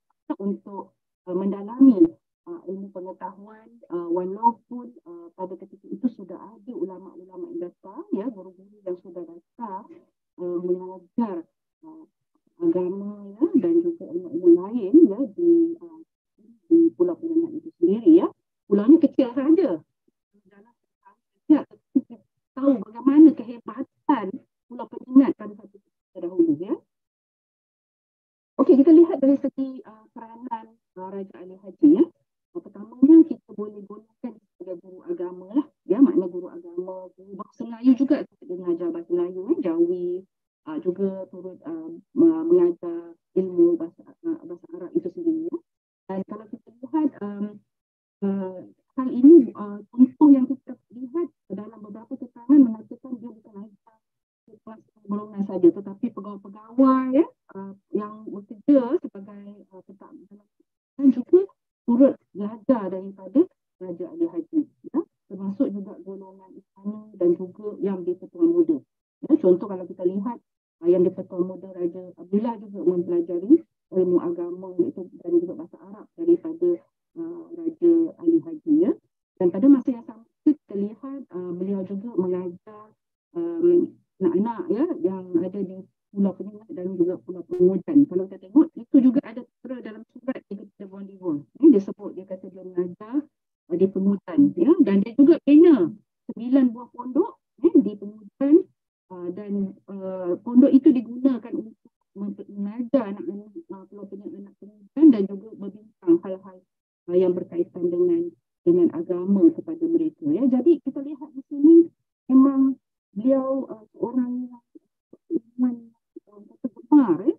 untuk uh, mendalami uh, ilmu pengetahuan uh, walaupun uh, pada ketika itu sudah ada ulama-ulama yang datang ya, guru yang sudah datang uh, mengajar uh, agama ya, dan juga ilmu-ilmu lain ya di uh, di Pulau Penyengat itu sendiri ya. Pulaunya kecil saja. Ya, kita tahu bagaimana kehebatan Pulau Penyengat pada satu ketika dahulu ya. Okey, kita lihat dari segi uh, peranan uh, Raja Ali Haji ya. Uh, pertamanya kita boleh gunakan sebagai guru agama lah ya, makna guru agama, guru bahasa Melayu juga, dia mengajar bahasa Melayu ya, Jawi, uh, juga turut uh, mengajar ilmu bahasa uh, bahasa Arab itu sendiri ya. Dan kalau kita lihat um, uh, hal ini uh, contoh yang kita lihat dalam beberapa keterangan mengatakan dia bukan ajar golongan saja, tetapi pegawai-pegawai ya, uh, yang bekerja sebagai uh, pentadbir dan juga turut belajar daripada Raja Ali Haji ya, termasuk juga golongan istana dan juga yang di Pertuan Muda ya. Contoh kalau kita lihat uh, yang di Pertuan Muda, Raja Abdullah juga mempelajari ilmu agama iaitu dan juga bahasa Arab daripada uh, Raja Ali Haji ya. Dan pada masa yang sama kita lihat uh, beliau juga mengajar um, anak-anak ya yang ada di Pulau Penyengat dan juga Pulau Pengujan. Kalau kita tengok itu juga ada tertera dalam surat kepada Bon Divon. Ya, dia sebut, dia kata dia mengajar uh, di Pengujan ya, dan dia juga bina sembilan buah pondok ya, di Pengujan uh, dan uh, pondok itu digunakan untuk mengajar anak-anak uh, Pulau Penyengat, anak Pengujan, dan juga berbincang hal-hal uh, yang berkaitan dengan dengan agama kepada mereka ya. Jadi kita lihat di sini memang beliau uh, seorang yang beriman uh, gemar ya.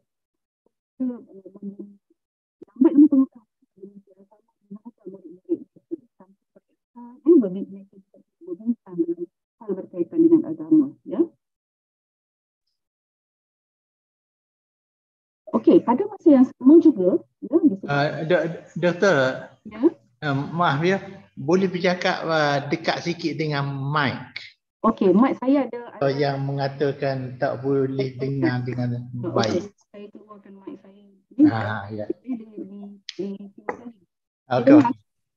Lambat ini pengetahuan berbincang dengan hal berkaitan dengan agama ya. Okey, pada masa yang sama juga ya, uh, Doktor ya. Um, maaf ya, boleh bercakap uh, dekat sikit dengan mic. Okey, mic saya ada, ada yang mengatakan tak boleh dengar dengan baik. Okay. Saya keluarkan mic saya. Ah, ya. Di, di, di, di, Okay. dengar.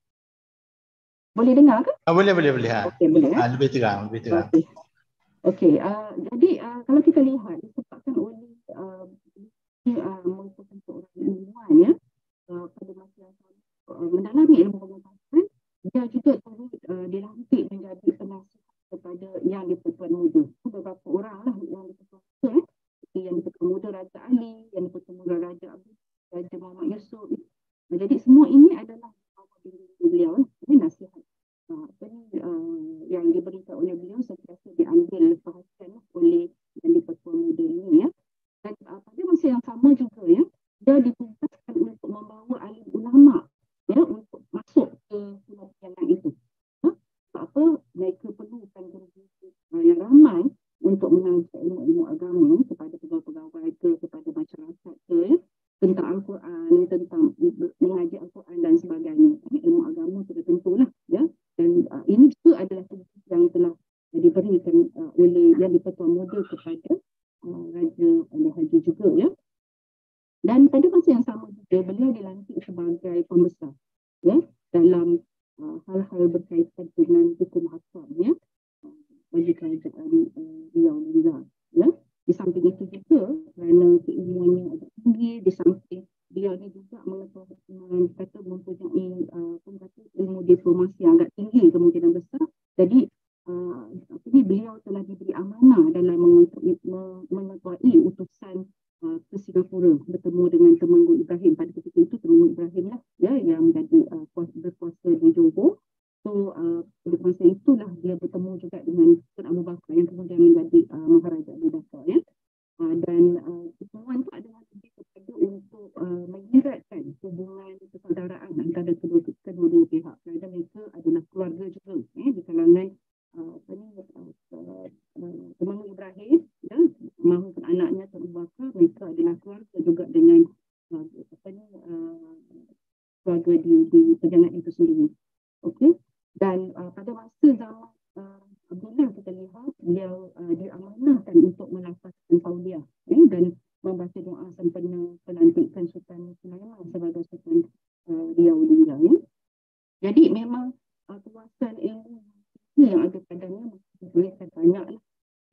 Boleh dengar ke? Ah, boleh, boleh, boleh. Ha. Okey, boleh. Ah, lebih terang, lebih terang. Okey. Okey, uh, jadi uh, kalau kita lihat disebabkan oleh uh, uh, merupakan seorang ilmuwan ya, uh, pada masa yang sama uh, mendalami ilmu pengetahuan, dia juga turut uh, dilantik menjadi penasihat kepada yang di Pertuan Muda. Beberapa orang lah yang di Pertuan Muda eh. yang di Pertuan Muda Raja Ali, yang di Pertuan Muda Raja Abdul, Raja Muhammad Yusuf. Jadi semua ini adalah beliau ini nasihat uh, ini, uh, yang diberikan oleh beliau sentiasa diambil perhatian oleh yang di Pertuan Muda ini ya. Dan uh, pada masa yang sama juga ya, dia ditugaskan untuk membawa alim ulama ya untuk masuk ke Pulau Penyengat itu. Ha? Apa mereka perlukan guru-guru uh, yang ramai untuk mengajar ilmu-ilmu agama kepada pegawai-pegawai ke, kepada masyarakat ke ya, tentang Al-Quran, tentang mengajar Al-Quran dan sebagainya. Ilmu agama sudah tentulah ya. Dan uh, ini juga adalah tugas yang telah uh, diberikan uh, oleh yang di Pertuan Muda kepada uh, Raja Ali Haji juga ya. Dan pada masa yang sama juga beliau dilantik sebagai pembesar ya dalam uh, hal-hal berkaitan dengan hukum hakam ya uh, bagi kerajaan uh, Riau Linga ya. Di samping itu juga kerana keilmuannya agak tinggi, di samping dia ni juga mengetahui kata mempunyai uh, kata ilmu diplomasi yang agak tinggi, kemungkinan besar. Jadi uh, ini beliau telah diberi amanah dalam mengetahui utusan uh, ke Singapura bertemu dengan Temenggung Ibrahim. Pada ketika itu Temenggung Ibrahim lah ya yang menjadi uh, berkuasa di Johor. So uh, pada masa itulah dia bertemu juga dengan Tun Abu Bakar yang kemudian menjadi uh, Maharaja Abu Bakar ya. Uh, dan uh, pertemuan itu adalah lebih kepada untuk uh, mengiratkan hubungan persaudaraan antara kedua kedua pihak. Kerana mereka adalah keluarga juga eh, di kalangan uh, apa ni uh, uh, Temenggung Ibrahim ya, maupun anaknya Tun Abu Bakar, mereka adalah keluarga juga dengan uh, apa ni uh, keluarga di di Penyengat itu sendiri. Okey. Dan uh, pada masa zaman uh, Abdullah kita lihat beliau uh, diamanahkan untuk melafazkan tauliah eh, dan membaca doa sempena pelantikan Sultan Sulaiman sebagai Sultan uh, Riau Linga ya. Jadi memang uh, kuasaan ilmu yang ada padanya boleh saya tanya lah. Uh, itu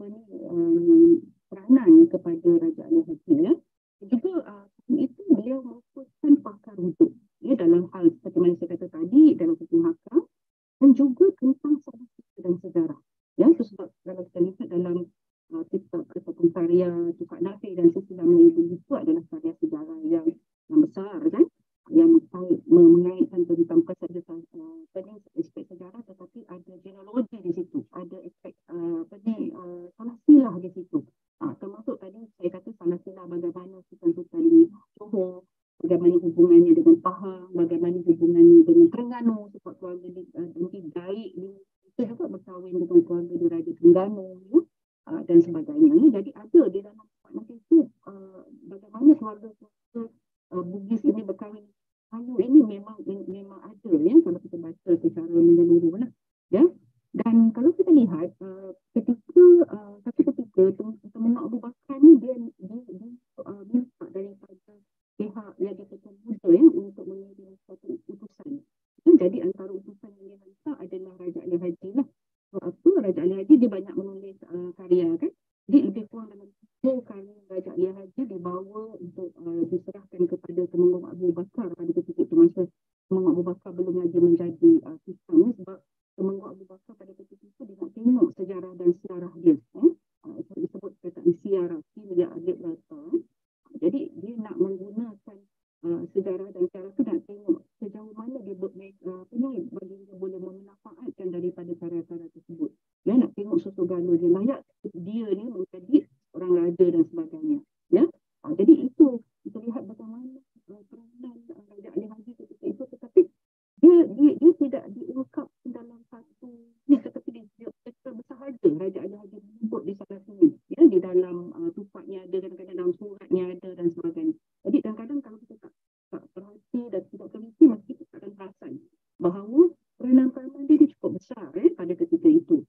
apa ni um, peranan kepada Raja Ali Haji ya. Juga uh, itu beliau merupakan pakar rujuk ya dalam hal seperti mana saya kata tadi dalam hukum hakam dan juga tentang statistik dan sejarah. Ya, itu sebab kalau kita lihat dalam uh, kitab ataupun karya Tufak Nafi dan Silsilah Melayu itu adalah karya sejarah yang yang besar kan, yang mengaitkan tentang bukan sahaja uh, aspek sejarah tetapi ada genealogi di situ, ada aspek uh, apa ni uh, salah silah di situ. Uh, termasuk tadi saya kata salah silah bagaimana sultan-sultan di Johor, bagaimana hubungannya dengan Pahang, bagaimana hubungannya dengan Terengganu sebab keluarga di Dengki uh, Daik itu juga berkahwin dengan keluarga di Raja Terengganu ya, uh, dan sebagainya. Ya. Jadi ada di dalam nanti itu uh, bagaimana keluarga-keluarga uh, Bugis ini berkahwin. Melayu ini memang memang ada ya kalau kita baca secara menyeluruh lah ya. Dan kalau kita lihat uh, ketika uh, satu ketika Temenggong Abu Bakar ni dia dia, dia uh, minta daripada pihak yang dipertuan muda ya untuk mengirim satu utusan. Dan jadi antara utusan yang dia hantar adalah Raja Ali Haji lah. So, apa Raja Ali Haji dia banyak menulis uh, karya kan. Jadi lebih kurang dalam tiga karya Raja Ali Haji dibawa untuk uh, diserahkan kepada Temenggong Abu Bakar pada ketika itu masa Temenggong Abu Bakar belum lagi menjadi uh, sistem sebab Temenggong Abu Bakar pada ketika itu dia nak tengok sejarah dan siarah dia. Eh? Uh, disebut perkataan siarah, dia adik rata. Jadi dia nak menggunakan uh, sejarah dan siarah tu nak tengok sejauh mana dia ber, uh, apa ni, bagi dia boleh memanfaatkan daripada karya-karya tersebut. Dia nak tengok suatu gala dia layak dia ni menjadi orang raja dan sebagainya. Ya, uh, jadi itu kita lihat bagaimana uh, peranan uh, Raja Ali Haji ketika itu, tetapi dia dia, dia tidak diungkap dalam satu ni, tetapi dia, dia secara bersahaja Raja Ali Haji menyebut di salah sini ya, di dalam uh, tufaknya ada, kadang-kadang dalam suratnya ada dan sebagainya. Jadi kadang-kadang kalau kita tak, tak perhati dan tidak teliti, maka kita akan perasan bahawa peranan-peranan dia, dia cukup besar eh, pada ketika itu.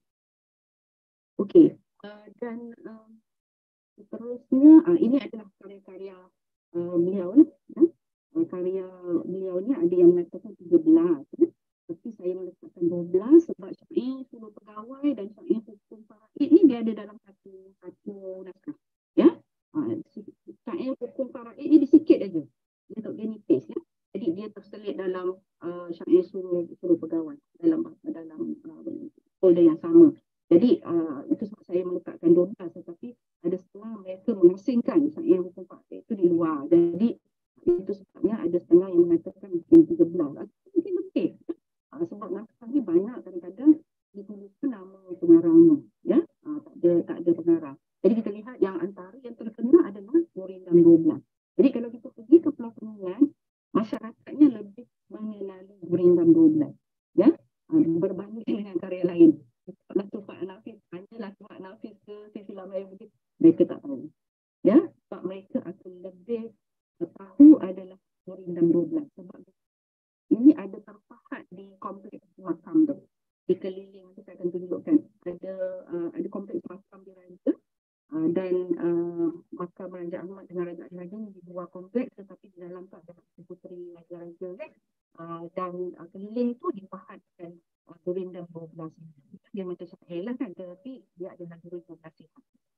Okey, uh, dan uh, seterusnya uh, ini adalah karya-karya uh, beliau ni. Ya. Uh, karya beliau ni ada yang mengatakan tiga belas. Ya. Tapi saya meletakkan dua belas sebab Syair Sulul Pegawai dan Syair Hukum Faraid ni dia ada dalam satu satu naskah. Ya. Uh, Syair Hukum Faraid ni sikit aja. Dia tak dia nipis ya. Jadi dia terselit dalam uh, Syair Sulul Sulul Pegawai dalam dalam uh, folder yang sama. Jadi uh, itu sebab saya meletakkan dua belas, tetapi ada setengah mereka mengasingkan Syair Hukum Faraid itu di luar. Jadi itu sebabnya ada setengah yang mengatakan mungkin tiga belas atau mungkin lebih. Uh, sebab naskah ni banyak kadang-kadang dituliskan nama pengarangnya. Ya, uh, tak ada tak ada pengarang. Jadi kita lihat yang antara yang terkena adalah Gurindam dua belas. Jadi kalau kita pergi ke Pulau Penyengat, masyarakatnya lebih mengenali Gurindam dua belas. Ya, uh, berbanding dengan karya lain. Kalau Tufak Nafis, hanyalah Tufak Nafis ke Silsilah Melayu begitu, mereka tak tahu. Ya, sebab mereka akan lebih tahu adalah Gurindam dua belas. Sebab ini ada terpahat di kompleks makam tu. Di keliling, nanti saya akan tunjukkan. Ada uh, ada kompleks makam di Raja uh, dan uh, makam Raja Ahmad dengan Raja Ali Haji di dua kompleks, tetapi di dalam tu ada puteri Raja-Raja kan. Uh, dan uh, keliling tu dipahatkan uh, Gurindam dua belas. Dia macam syair lah kan, tetapi dia adalah Gurindam nasihat.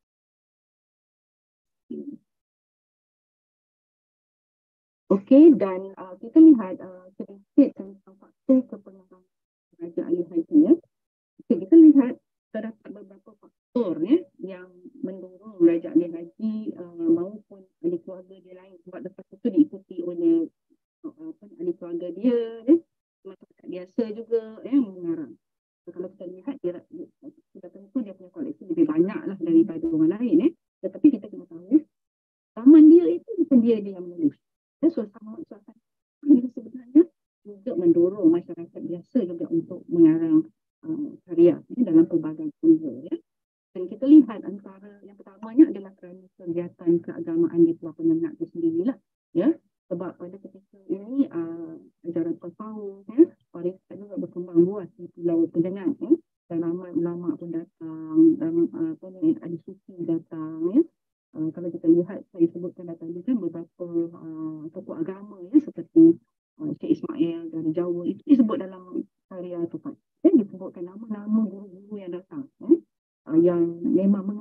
Okey, dan uh, kita lihat uh, sedikit tentang faktor kepengaruhan Raja Ali Haji ya. Okay, kita lihat terdapat beberapa faktor ya yang mendorong Raja Ali Haji uh, maupun ahli keluarga dia lain, sebab lepas itu diikuti oleh uh, ahli keluarga dia ya, masyarakat biasa juga ya mengarang. So, kalau kita lihat dia, dia sudah tentu dia punya koleksi lebih banyak lah daripada orang lain ya. Tetapi kita kena tahu zaman dia itu bukan dia dia yang menulis. Dan suasana suasana ini sebenarnya juga mendorong masyarakat biasa juga untuk mengarang uh, karya ya, dalam pelbagai genre ya. Dan kita lihat antara yang pertamanya adalah kerana kegiatan keagamaan di Pulau Penyengat itu sendirilah ya. Sebab pada ketika ini uh, ajaran tasawuf ya, tarikat juga berkembang luas di Pulau Penyengat ya. Dan ramai ulama pun datang, dan uh, apa ni, ada sufi datang ya. Uh, kalau kita lihat, saya sebutkan datang juga beberapa uh, tokoh agama ya, seperti uh, Syekh Ismail dari Jawa, itu disebut dalam karya tu kan. Ya, disebutkan nama-nama guru-guru yang datang ya, uh, yang memang mengajar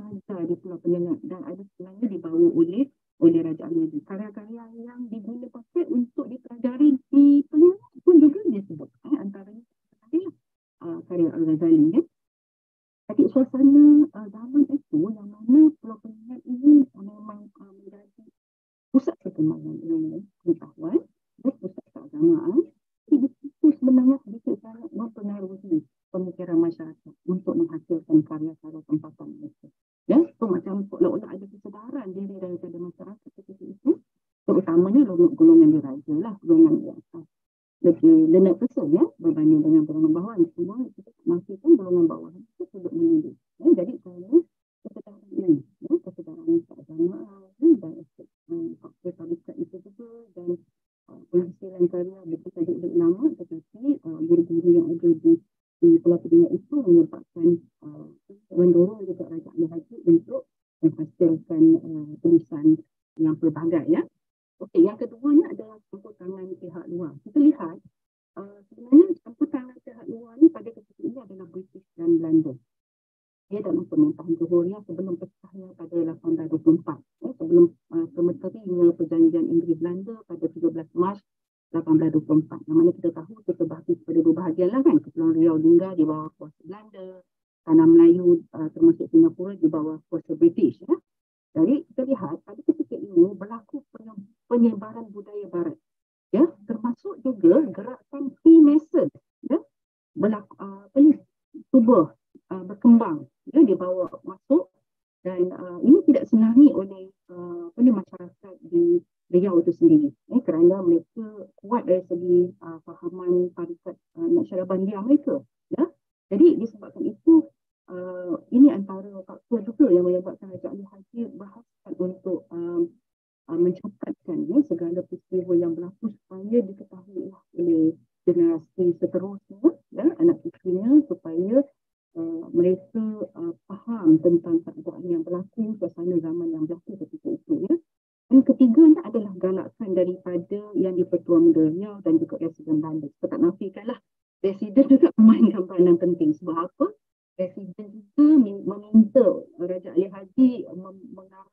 uh, di Pulau Penyengat dan ada sebenarnya dibawa oleh oleh Raja Ali Haji. Karya-karya yang diguna pakai untuk dipelajari di Penyengat pun juga dia sebut. Eh, antaranya adalah uh, karya Al-Ghazali. Ya. Jadi suasana uh, zaman itu yang mana Pulau Penyengat ini uh, memang uh, menjadi pusat perkembangan ilmu pengetahuan dan pusat keagamaan. Jadi itu sebenarnya sedikit sangat mempengaruhi pemikiran masyarakat untuk menghasilkan karya-karya tempatan mereka. Ya, so macam seolah-olah ada kesedaran diri daripada masyarakat ketika itu, terutamanya golongan diraja lah, golongan di atas. Lebih lenak kesal ya, berbanding dengan golongan bawah. Semua kita maksudkan golongan bawah itu sudah menulis. Ya, jadi kerana kesedaran ini, ya, kesedaran keagamaan dan faktor tarikat itu juga dan uh, penghasilan karya bukan saja untuk ulama tetapi uh, guru-guru yang ada di di Pulau Penyengat itu menyebabkan uh, mendorong juga Raja Ali Haji untuk menghasilkan uh, tulisan yang pelbagai ya. Okey, yang keduanya adalah campur tangan pihak luar. Kita lihat uh, sebenarnya campur tangan pihak luar ni pada ketika ini adalah British dan Belanda. Dia dalam pemerintahan Johor sebelum pecahnya pada lapan belas dua puluh empat. Ya, sebelum uh, kemeterinya perjanjian Inggeris Belanda pada tiga belas Mac lapan belas dua puluh empat. Yang mana kita tahu kita terbahagi kepada dua bahagian lah kan. Kepulauan Riau Lingga di bawah kuasa Belanda. Tanah Melayu uh, termasuk Singapura di bawah kuasa British. Ya. Jadi kita lihat pada ketika ini berlaku penyebaran budaya barat. Ya, termasuk juga gerakan Freemason. Ya, berlaku uh, tubuh uh, berkembang. Ya, dibawa masuk dan uh, ini tidak senangi oleh uh, masyarakat di Riau itu sendiri. Eh, kerana mereka kuat dari segi uh, fahaman tarikat uh, Naqsyabandiyah mereka. Ya, jadi disebabkan itu uh, ini antara faktor juga yang menyebabkan Raja Ali Haji berhasrat untuk um, uh, mencatatkan ya, segala peristiwa yang berlaku supaya diketahui oleh generasi seterusnya, ya, anak cucunya supaya Uh, mereka uh, faham tentang keadaan yang berlaku, suasana zaman yang berlaku ketika itu. Ya. Dan ketiganya adalah galakan daripada yang di-Pertua Muda Riau dan juga Residen Belanda. Kita tak nafikanlah, Residen juga memainkan peranan penting. Sebab apa? Residen juga meminta Raja Ali Haji mengarah,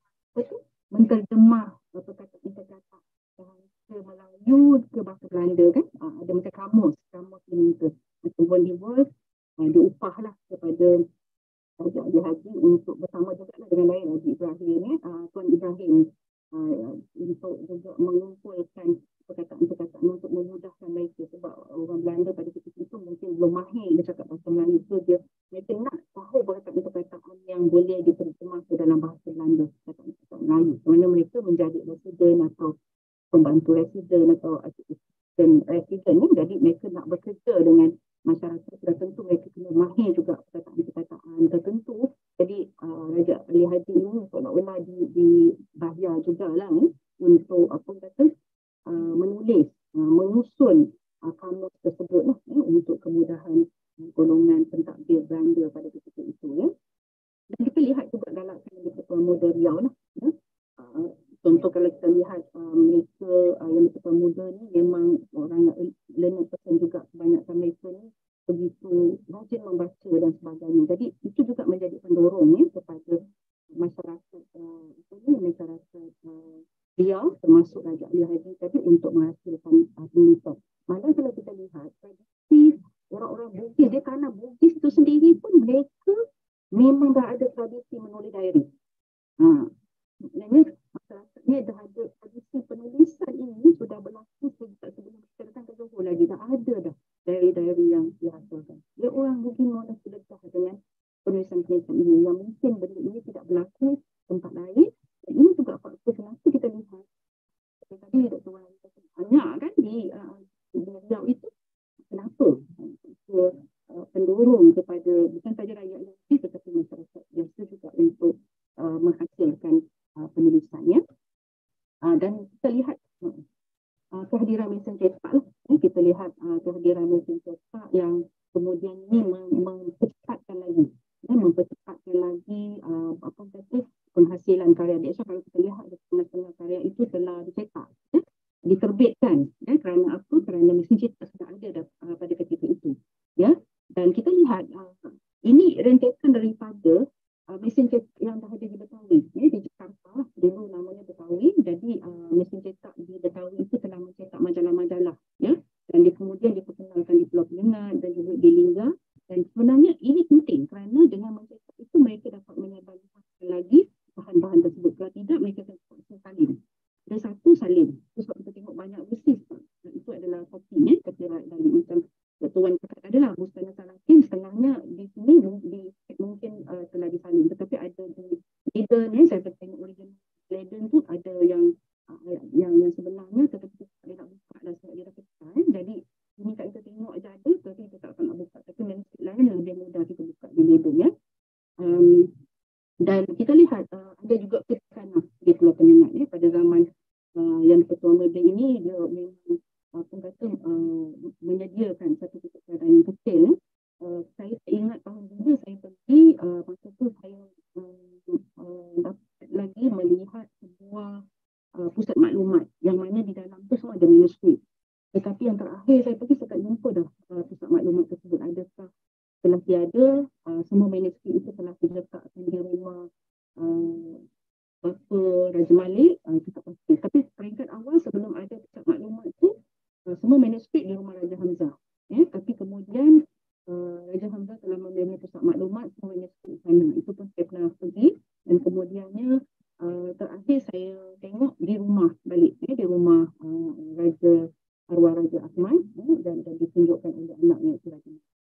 menterjemah perkataan-perkataan bahasa Melayu ke bahasa Belanda kan. Uh, ada macam kamus, kamus diminta. Macam Bollywood, Uh, diupahlah kepada Raja Ali Haji untuk bersama juga dengan lain Haji Ibrahim, ya, uh, Tuan Ibrahim uh, untuk juga mengumpulkan perkataan-perkataan untuk memudahkan mereka sebab orang Belanda pada ketika itu mungkin belum mahir bercakap bahasa Melayu, so dia mereka nak tahu perkataan-perkataan yang boleh diterjemah ke dalam bahasa Belanda, perkataan-perkataan Melayu. Kerana mereka menjadi residen atau pembantu residen atau asisten residen ni, jadi mereka nak bekerja dengan masyarakat sudah tentu mereka kena mahir juga perkataan-perkataan tertentu. Jadi uh, Raja Ali Haji ini seolah-olah di, di bahaya jugalah eh, untuk apa kata uh, menulis, uh, menyusun uh, kamus tersebut lah, eh, untuk kemudahan uh, golongan pentadbir Belanda pada ketika itu. Ya. Dan kita lihat juga galakan di Pertua Muda Riau lah. Ya. Uh, contoh kalau kita lihat uh, mereka uh, yang di Pertua Muda ni memang orang yang learning person juga, kebanyakan mereka ni begitu rajin membaca dan sebagainya. Jadi itu juga menjadi pendorong ya, kepada masyarakat uh, ini, masyarakat uh, Riau termasuk Raja Ali Haji tadi untuk menghasilkan uh, penulisan. Malah kalau kita lihat tradisi orang-orang Bugis, dia kerana Bugis itu sendiri pun mereka memang dah ada tradisi menulis diary. Ha. Sebenarnya masyarakatnya dah ada tradisi penulisan ini sudah berlaku sejak sebelum kita datang ke Johor lagi. Dah ada dah diary-diary yang dihasilkan. Dia orang mungkin mahu sedekah dengan penulisan-penulisan ini yang mungkin benda ini tidak berlaku tempat lain. Dan ini juga faktor kenapa kita lihat tadi Doktor Wan banyak kan di uh, di Riau itu. Kenapa? So, uh, pendorong kepada bukan saja rakyat Melayu tetapi masyarakat biasa juga untuk uh, menghasilkan uh, penulisannya. Uh, dan kita lihat uh, kehadiran mesin cetak lah. Eh, kita lihat uh, kehadiran mesin cetak yang kemudian ini mempercepatkan lagi, ya, mempercepatkan lagi uh, apa kata penghasilan karya. So, kalau kita lihat setengah-setengah karya itu telah dicetak, ya, diterbitkan, ya, kerana apa? Kerana mesin cetak sudah ada dah, uh, pada ketika itu, ya. Dan kita lihat uh, ini rentetan daripada uh, mesin cetak yang dah ada di Leiden ni, saya tengok original Leiden tu ada yang uh, yang yang sebenarnya tetapi tak boleh nak buka dah sebab dia dah pecah. Eh. Jadi ini kat kita tengok je ada tapi kita tak nak buka. Tapi manuskrip lain yang lebih mudah kita buka di Leiden ya. Um, dan kita lihat uh, ada juga ketekanan di Pulau Penyengat ni pada zaman uh, yang Ketua Melbourne ini dia memang apa kata uh, menyediakan satu ketekanan yang kecil. Eh. Uh, saya ingat tahun dulu saya pergi uh, masa tu saya uh, uh, dapat lagi melihat sebuah uh, pusat maklumat yang mana di dalam tu semua ada manuskrip. Tetapi yang terakhir saya pergi saya tak jumpa dah uh, pusat maklumat tersebut. Adakah telah tiada, uh, semua manuskrip itu telah diletakkan di rumah uh, Bapa Raja Malik, uh, itu tak pasti. Tapi peringkat awal sebelum ada pusat maklumat itu, uh, semua manuskrip di rumah Raja Hamzah. Eh, tapi kemudian uh, Raja Hamzah telah membeli pusat maklumat, semua manuskrip sana. Itu pun saya pernah pergi dan kemudiannya uh, terakhir saya tengok di rumah balik, eh, di rumah uh, Raja arwah Raja Ahmad eh, dan, dan ditunjukkan oleh anaknya itu Raja.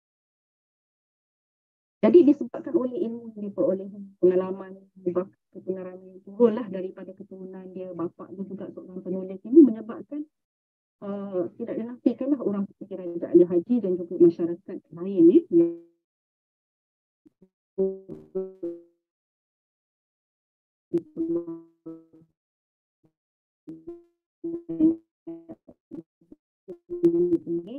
Jadi disebabkan oleh ilmu yang diperolehi, pengalaman, kebenaran yang turunlah daripada keturunan dia, bapa dia juga seorang penulis ini menyebabkan uh, tidak dinafikanlah orang seperti Raja Ali Haji dan juga masyarakat lain ni. Ya.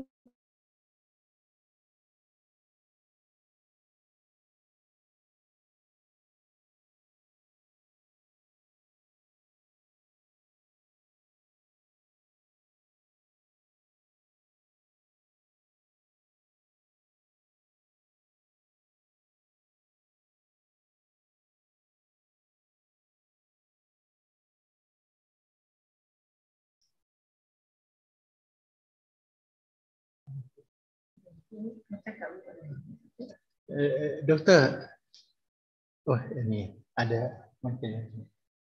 Uh, doktor, oh ini ada macam ni.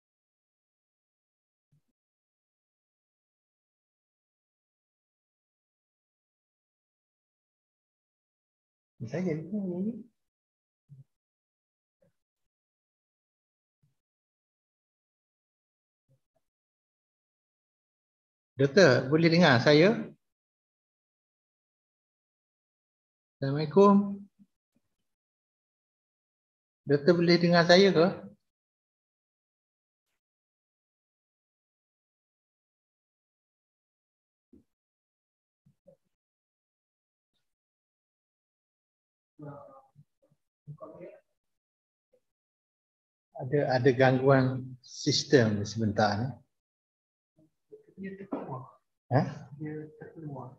Saya ni. Doktor, boleh dengar saya? Assalamualaikum. Doktor boleh dengar saya ke? Ada ada gangguan sistem sebentar ni. Dia terkeluar. Ha? Dia terkeluar.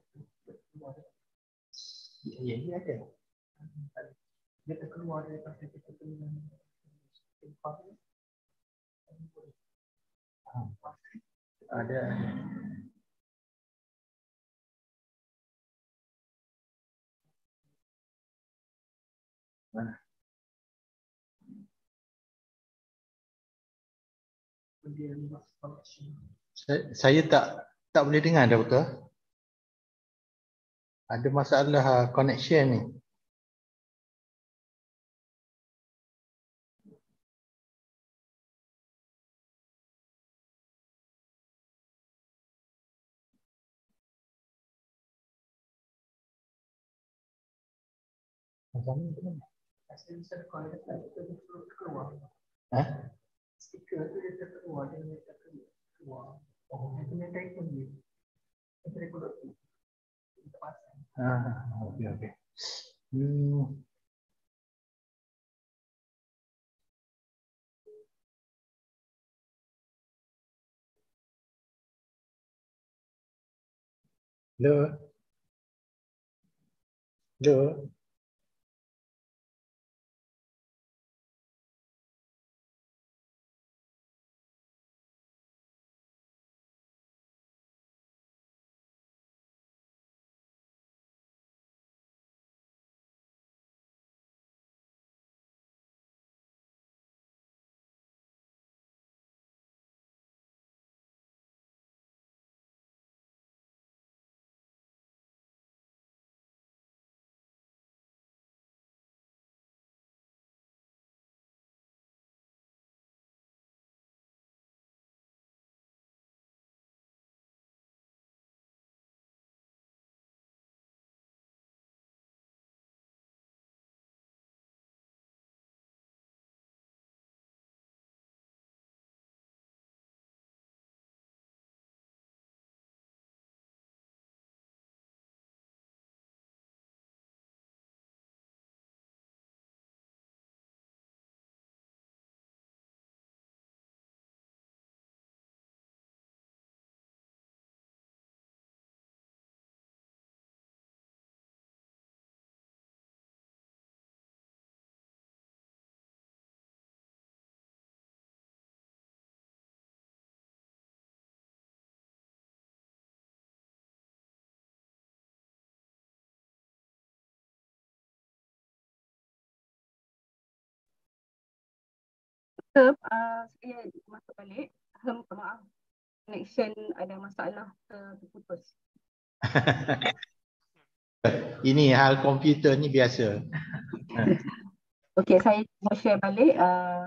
Ya, dia ada. Dia terkeluar daripada kita punya tempat. Ada. Mana? Saya, saya tak tak boleh dengar dah betul. Ada masalah connection ni. Macam ni kan? Ha? Stiker tu dia terkeluar, dia terkeluar. Oh, dia punya telefon dia. Telefon tu. Ah, okey okey. Hmm. Hello. Hello. uh, saya masuk balik. Um, maaf, connection ada masalah, uh, terputus. Ini hal komputer ni biasa. Okey, saya mau share balik. Uh,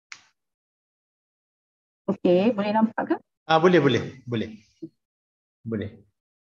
Okey, boleh nampak ke? Ah, boleh, boleh, boleh. Boleh.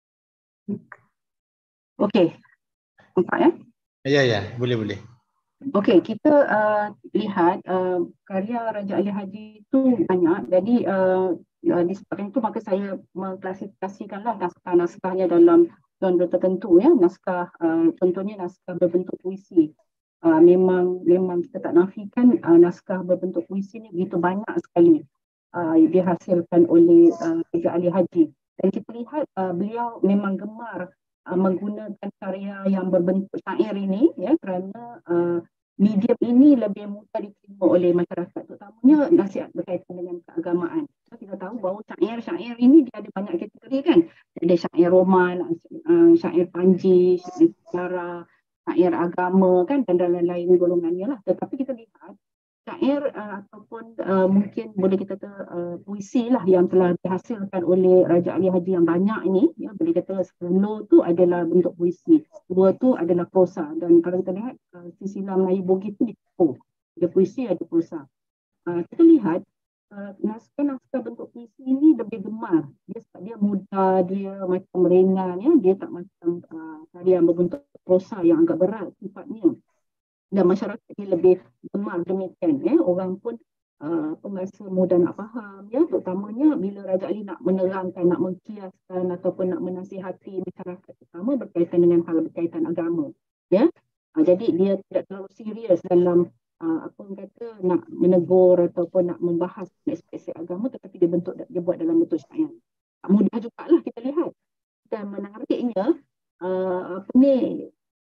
Okey, nampak ya? Ya, ya, boleh, boleh. Okey, kita uh, lihat uh, karya Raja Ali Haji itu banyak. Jadi uh, uh, disebabkan itu maka saya mengklasifikasikanlah naskah-naskahnya dalam genre tertentu ya. Naskah uh, contohnya naskah berbentuk puisi. Uh, memang memang kita tak nafikan uh, naskah berbentuk puisi ni begitu banyak sekali uh, dihasilkan oleh uh, Raja Ali Haji. Dan kita lihat uh, beliau memang gemar Uh, menggunakan karya yang berbentuk syair ini ya, kerana uh, medium ini lebih mudah diterima oleh masyarakat, terutamanya nasihat berkaitan dengan keagamaan. Kita tahu bahawa syair-syair ini dia ada banyak kategori kan. Ada syair roman, uh, syair panji, syair sejarah, syair agama kan, dan lain-lain golongannya lah. Tetapi kita lihat syair uh, ataupun uh, mungkin boleh kita kata uh, puisi lah yang telah dihasilkan oleh Raja Ali Haji yang banyak ini, ya, boleh kata sepuluh tu adalah bentuk puisi, dua tu adalah prosa. Dan kalau kita lihat uh, silsilah Melayu Bugis tu dicampur, ada puisi, ada prosa. Uh, kita lihat uh, naskah-naskah bentuk puisi ini lebih gemar, dia sebab dia mudah, dia macam ringan, ya, dia tak macam uh, karya yang berbentuk prosa yang agak berat sifatnya. Dan masyarakat dia lebih gemar demikian, ya. Orang pun uh, merasa mudah nak faham, ya, terutamanya bila Raja Ali nak menerangkan, nak mengkiaskan ataupun nak menasihati masyarakat, terutama berkaitan dengan hal berkaitan agama, ya. Uh, jadi dia tidak terlalu serius dalam uh, apa orang kata nak menegur ataupun nak membahas aspek agama, tetapi dia bentuk dia buat dalam bentuk syair. Tak mudah jugalah kita lihat. Dan menariknya uh, apa ni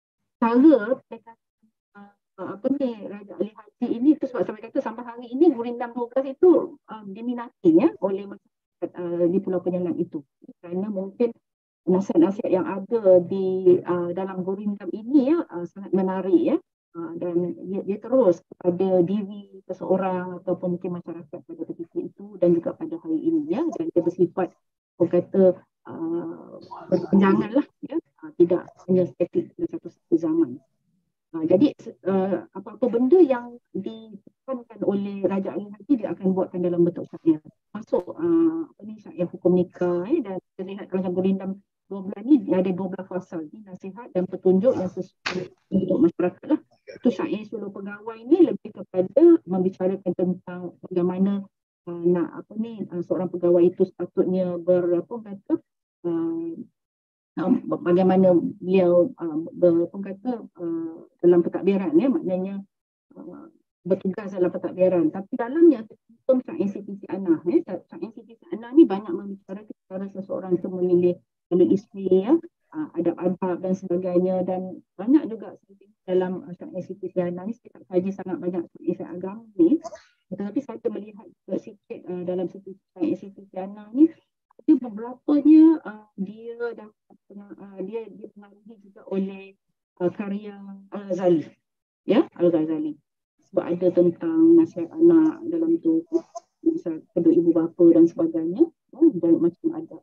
cara Uh, apa ni Raja Ali Haji ini tu sebab saya kata sampai hari ini Gurindam dua belas itu uh, diminati ya oleh masyarakat uh, di Pulau Penyengat itu, kerana mungkin nasihat-nasihat yang ada di uh, dalam Gurindam ini ya uh, sangat menarik ya, uh, dan dia, dia terus kepada diri seseorang ataupun mungkin masyarakat pada ketika itu dan juga pada hari ini ya, dan dia bersifat orang kata uh, berkepanjangan lah ya, uh, tidak hanya statik pada satu-satu zaman. Uh, jadi uh, apa-apa benda yang ditekankan oleh Raja Ali Haji dia akan buatkan dalam bentuk syair. Masuk uh, apa ni syair hukum nikah eh, dan kita lihat kalau Gurindam dua belas ni dia ada dua belas fasal ni, nasihat dan petunjuk yang sesuai untuk masyarakat lah. Itu syair Suluh Pegawai ni lebih kepada membicarakan tentang bagaimana uh, nak apa ni uh, seorang pegawai itu sepatutnya ber apa kata uh, Um, bagaimana beliau uh, ber, kata, uh, dalam pentadbiran ya, maknanya uh, bertugas dalam pentadbiran. Tapi dalamnya terkutub syair Siti Sianah ya, syair Siti Sianah ni banyak membicarakan cara seseorang itu memilih memilih isteri ya, uh, adab-adab dan sebagainya, dan banyak juga dalam uh, syair Siti Sianah ni. Saya tak kaji sangat banyak syair agama ni, tetapi saya melihat sikit uh, dalam syair Siti Sianah ni dia beberapanya uh, dia dah uh, dia dia pengaruhi juga oleh uh, karya Al-Ghazali ya, Al-Ghazali, sebab ada tentang nasihat anak dalam tu, misal kedua ibu bapa dan sebagainya ya, dan macam ada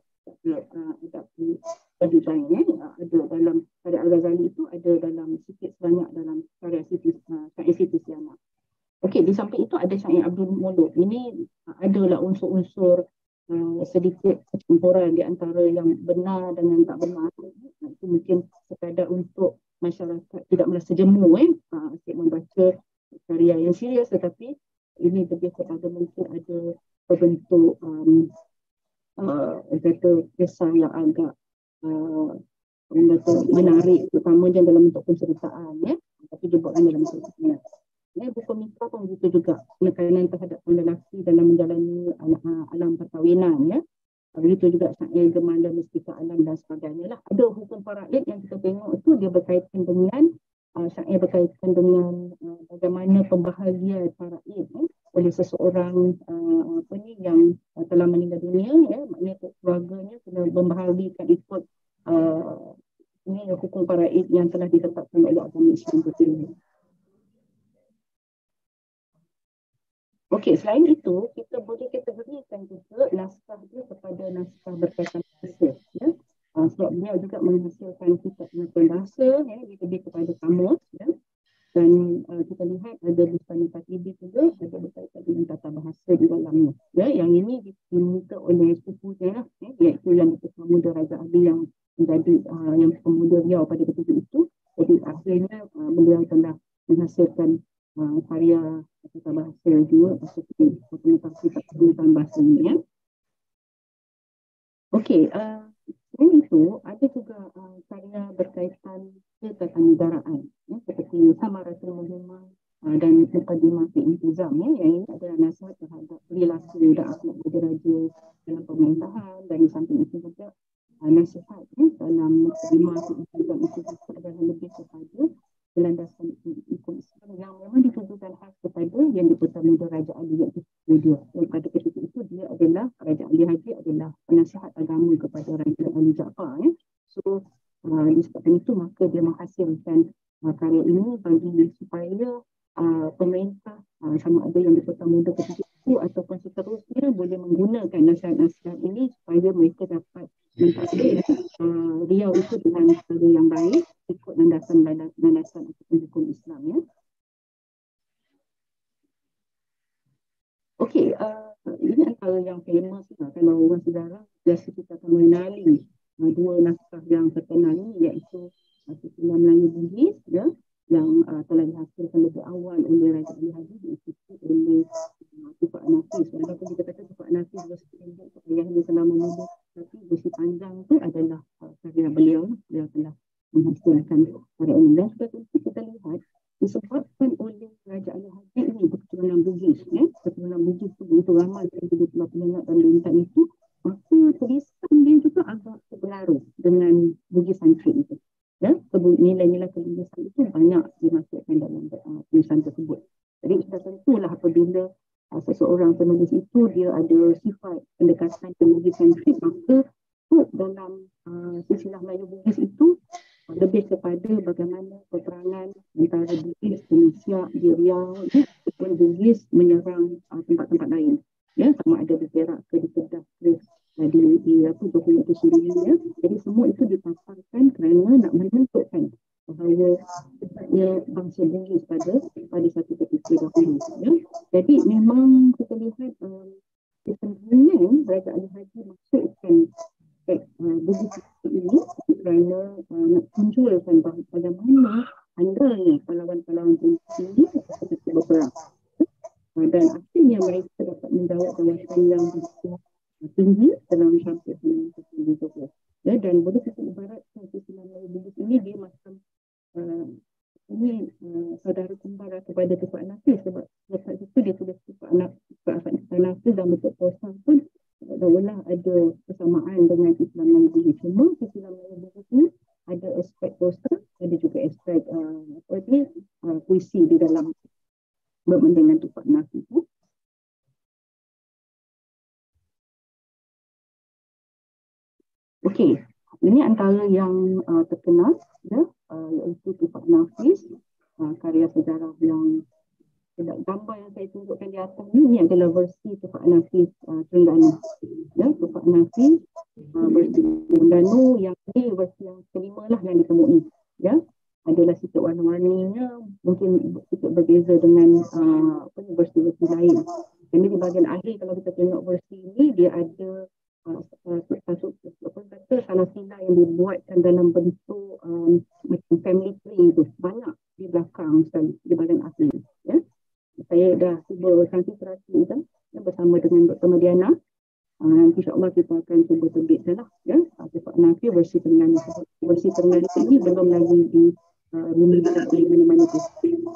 ada pendidikan ya, ada dalam karya Al-Ghazali itu, ada dalam sikit sebanyak dalam karya Siti uh, Siti Sianah. Okey, di samping itu ada syair Abdul Muluk. Ini uh, adalah unsur-unsur Uh, sedikit percampuran di antara yang benar dengan tak benar. Itu mungkin sekadar untuk masyarakat tidak merasa jemu eh, uh, asyik membaca karya yang serius, tetapi ini lebih kepada mungkin ada berbentuk um, uh, kata kisah yang agak uh, menarik, terutamanya dalam bentuk penceritaan ya, tapi dibuatkan dalam bentuk ya, hukum nikah pun begitu juga, penekanan terhadap lelaki dalam menjalani uh, alam perkahwinan ya. Begitu juga syair Gemala Mistika Alam dan sebagainya lah. Ada hukum faraid yang kita tengok itu dia berkaitan dengan uh, syair berkaitan dengan uh, bagaimana pembahagian faraid eh, oleh seseorang uh, apa ni yang uh, telah meninggal dunia ya, maknanya keluarganya kena membahagikan ikut uh, ini hukum faraid yang telah ditetapkan oleh agama Islam itu. Okey, selain itu, kita boleh kategorikan juga naskah dia kepada naskah berkaitan bahasa. Ya? Uh, sebab dia juga menghasilkan kitab pengakuan bahasa, ya, dia lebih kepada kamus. Ya? Dan uh, kita lihat ada Bustani Katibi juga, ada berkaitan dengan tata bahasa di dalamnya. Ya? Yang ini diminta oleh sepupunya, ya? Iaitu yang Pemuda Raja Ali yang menjadi uh, yang Pemuda Riau pada ketika itu. Jadi akhirnya uh, beliau telah menghasilkan uh, karya tata bahasa juga, seperti pengetahuan bahasa ini. Ya? Okey, uh, selain itu ada juga uh, karya berkaitan ketatanegaraan, ya, seperti Samaratul Muhimmah uh, dan Muqaddimah fi Intizam, ya, yang ini adalah nasihat terhadap perilaku dan akhlak beraja dalam pemerintahan, dan di samping itu juga uh, nasihat, ya, dalam Muqaddimah fi Intizam itu juga adalah lebih kepada landasan hukum Islam yang memang ditujukan khas kepada yang dipertama Raja Ali, iaitu dia. Dan pada ketika itu dia adalah Raja Ali Haji adalah penasihat agama kepada Raja Ali Jaafar. Ya. So uh, disebabkan itu maka dia menghasilkan uh, karya ini bagi supaya uh, pemerintah uh, sama ada yang dipertama ketika itu ataupun seterusnya boleh menggunakan nasihat-nasihat ini supaya mereka dapat mentadbir uh, Riau itu dengan cara yang baik ikut landasan-landasan ataupun hukum Islam. Ya. Okey, uh, ini antara yang famous lah. Kalau orang sejarah biasa kita akan mengenali uh, dua naskah yang terkenal ini, iaitu uh, Sisilah Melayu Bugis, ya, yang uh, telah dihasilkan lebih awal oleh Raja Ali Haji, diikuti oleh uh, Tufak Nafis. Walaupun kita kata Tufak Nafis versi pendek ayahnya selama muda, tapi versi panjang tu adalah uh, karya beliau. Beliau telah menghasilkan karya ini. Dan sebab itu kita lihat disebabkan oleh Raja Ali Haji ini keturunan Bugis, ya, keturunan Bugis itu begitu ramai yang jadi pendengar dan bintang itu, maka tulisan dia juga agak berpengaruh dengan Bugis Santri itu. Ya, nilai-nilai kebugisan itu banyak dimasukkan dalam uh, tulisan tersebut. Jadi sudah tentulah apabila uh, seseorang penulis itu dia ada sifat pendekatan ke Bugis Santri, maka dalam uh, silsilah Melayu Bugis itu lebih kepada bagaimana peperangan antara Bugis dan Siak di Riau, dan Bugis menyerang uh, tempat-tempat lain. Ya, sama ada di Perak ke di Kedah ke uh, di di apa Bukit itu sendiri. Ya. Jadi semua itu dipaparkan kerana nak menunjukkan bahawa sebenarnya bangsa Bugis pada pada satu ketika dahulu. Ya. Jadi memang kita lihat um, kecenderungan Raja Ali Haji masukkan uh, Bugis ini kerana uh, nak tunjukkan bagaimana andalnya pahlawan-pahlawan Bugis ini ketika berperang. Uh, dan akhirnya mereka dapat menjawab kawasan yang tinggi dalam sampai sembilan belas tujuh. Ya, dan boleh kita ibaratkan Sisilah Melayu Bugis ini dia macam uh, ini uh, saudara kembar kepada Tufak Nafis, sebab lepas itu dia tulis Tufak Nafis dan bentuk poster pun seolah ada kesamaan dengan Sisilah Melayu Bugis. Cuma Sisilah Melayu Bugis ini ada aspek poster, ada juga aspek uh, apa ni uh, puisi di dalam bermain dengan Tufak Nafis. Okey, ini antara yang uh, terkenal, ya, uh, iaitu Tufak Nafis, uh, karya sejarah yang gambar yang saya tunjukkan di atas ni, ini adalah versi Tufak Nafis uh, Terengganu. Ya, Tufak Nafis uh, versi Terengganu yang ini versi yang kelima lah yang ditemui. Ya, adalah sikit warna-warninya mungkin sikit berbeza dengan uh, apa ni, versi-versi lain. Jadi di bahagian akhir kalau kita tengok versi ini, dia ada Uh, uh, kata salah sila yang dibuatkan dalam bentuk um, macam family tree itu banyak di belakang sekali di bahagian akhir. Ya. Saya dah cuba konsentrasi itu ya, bersama dengan Doktor Madiana. Uh, InsyaAllah kita akan cuba terbitkan lah. Ya. Tufak Nafis versi Terengganu. Versi Terengganu ini belum lagi di uh, dimiliki oleh mana-mana tu.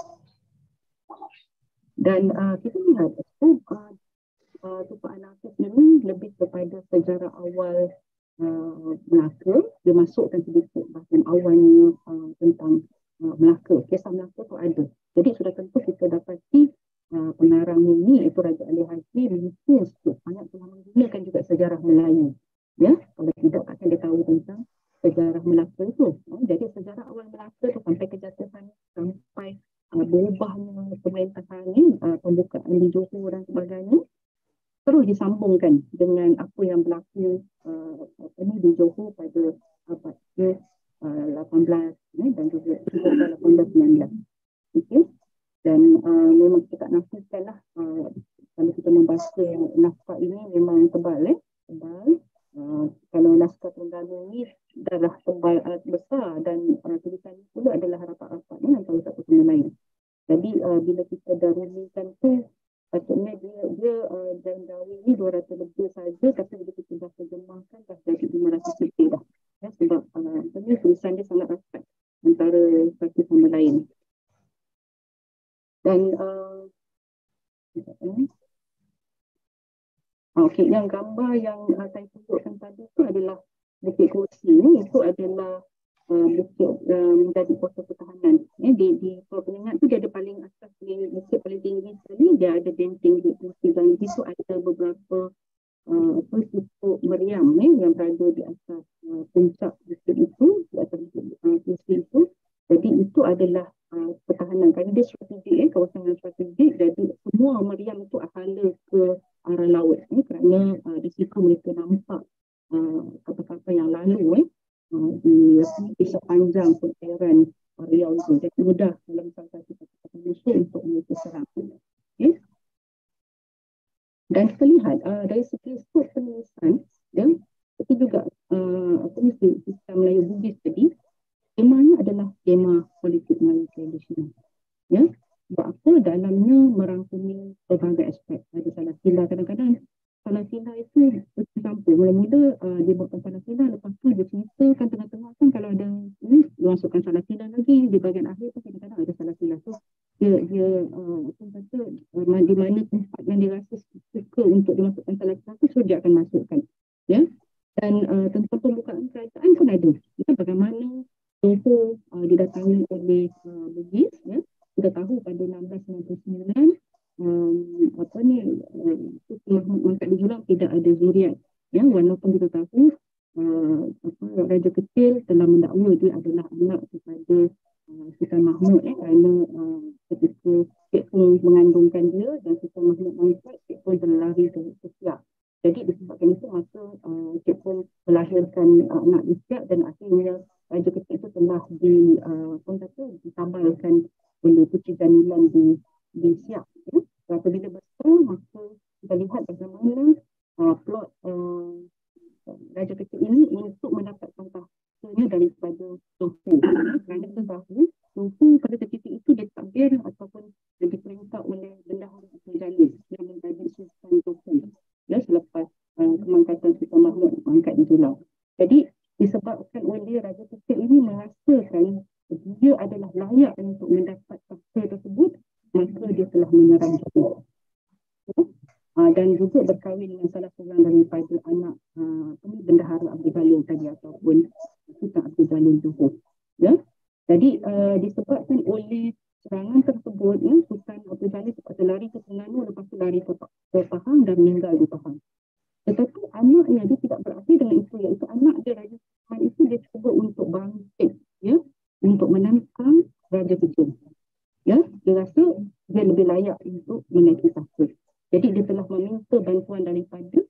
Dan uh, kita lihat uh, Uh, Tufak Nafis ini lebih kepada sejarah awal uh, Melaka. Dia masukkan sedikit bahagian awalnya uh, tentang uh, Melaka. Kisah Melaka tu ada. Jadi sudah tentu kita dapati uh, pengarang ini iaitu Raja Ali Haji mungkin banyak telah menggunakan juga sejarah Melayu. Ya, kalau tidak akan dia tahu tentang sejarah Melaka itu. Uh, jadi sejarah awal Melaka tu sampai kejatuhan, sampai uh, berubahnya pemerintahan ini, uh, pembukaan kerajaan di Johor dan sebagainya terus disambungkan dengan apa yang berlaku uh, apa ni di Johor pada abad ke uh, lapan belas eh, dan juga lapan belas sembilan belas. Okey. Dan uh, memang kita tak nafikanlah uh, kalau kita membaca naskah ini memang tebal eh tebal. Uh, kalau naskah Terengganu ni adalah tebal uh, besar dan uh, tulisan itu adalah rapat-rapat ni antara satu sama lain. Jadi uh, bila kita dah rumikan tu patutnya dia dia uh, dalam dawi ni dua ratus lebih saja, tapi bila kita dah terjemahkan dah jadi lima ratus lebih dah. Ya, sebab uh, tulisan dia sangat rapat antara satu sama lain. Dan uh, okey, yang gambar yang uh, saya tunjukkan tadi tu adalah Bukit Kursi ni, itu adalah uh, bukit uh, menjadi pos pertahanan. Eh, di di Pulau Penyengat tu dia ada paling atas, di bukit paling tinggi sekali dia ada benteng Bukit Kursi, dan di situ ada beberapa uh, apa suku meriam eh, yang berada di atas uh, puncak bukit itu, di atas bukit uh, Kursi itu. Jadi itu adalah uh, pertahanan. Kerana dia strategik, eh, kawasan yang strategik, jadi semua meriam itu hala ke arah laut. Eh, kerana uh, di situ mereka nampak uh, kapal-kapal yang lalu eh, uh, di, di sepanjang perairan Riau itu. Jadi mudah dalam salah satu kapal musuh untuk mereka serang. Okay. Dan kita lihat uh, dari segi struktur penulisan, dan itu juga uh, apa ni, sistem Melayu Bugis tadi, temanya adalah tema politik Melayu tradisional. Ya, sebab apa? Dalamnya merangkumi pelbagai aspek. Ada salah sila, kadang-kadang salah sila itu bercampur. Mula-mula uh, dia buatkan salah sila, lepas tu dia ceritakan tengah-tengah kan kalau ada ni, dia masukkan salah sila lagi. Di bahagian akhir pun kadang-kadang ada salah sila. So, dia, dia uh, apa kata, uh, di mana tempat yang dia rasa suka untuk dimasukkan salah sila tu, so dia akan masukkan. Ya. Dan uh, tentang pembukaan kerajaan pun ada. Ya, bagaimana Johor uh, didatangi oleh uh, Bugis, ya. Kita tahu pada enam belas sembilan puluh sembilan um, apa ni uh, Mahmud Mangkat di Julang tidak ada zuriat, ya, walaupun kita tahu uh, apa, Raja Kecil telah mendakwa dia adalah anak kepada uh, Sultan Mahmud, eh, kerana uh, ketika Cik Pung mengandungkan dia dan Sultan Mahmud Mangkat, Cik Pung terlari ke Siak. Jadi disebabkan itu maka uh, Cik Pung melahirkan uh, anak di Siak, dan akhirnya Raja Kecil itu telah di uh, ditabalkan oleh Puteri Jamilan di di Siak. Ya. Apabila besar, maka kita lihat bagaimana uh, plot uh, Raja Kecil ini untuk mendapatkan tahta daripada Johor. Ya. Kerana kita tahu Johor pada ketika itu ditakdir ataupun diperintah oleh Bendahara Abdul Jalil yang menjadi Sultan Johor, ya, selepas uh, kemangkatan Sultan Mahmud Mangkat di Julang. Jadi disebabkan oleh Raja Kecil ini merasakan dia adalah layak untuk mendapat tahta tersebut, maka dia telah menyerang Johor. Ya? Uh, dan juga berkahwin dengan salah seorang daripada anak uh, Bendahara Abdul Jalil tadi, ataupun Sultan Abdul Jalil Johor. Ya? Jadi uh, disebabkan oleh serangan tersebut, ya, Sultan Abdul Jalil terpaksa lari ke Terengganu, lepas tu lari ke, ke Pahang dan meninggal di Pahang. Tetapi anaknya dia tidak berakhir dengan itu, iaitu anak dia Raja Sulaiman itu dia cuba untuk bangkit, ya, untuk menantang Raja Kecil. Ya, dia rasa dia lebih layak untuk menaiki tahta. Jadi dia telah meminta bantuan daripada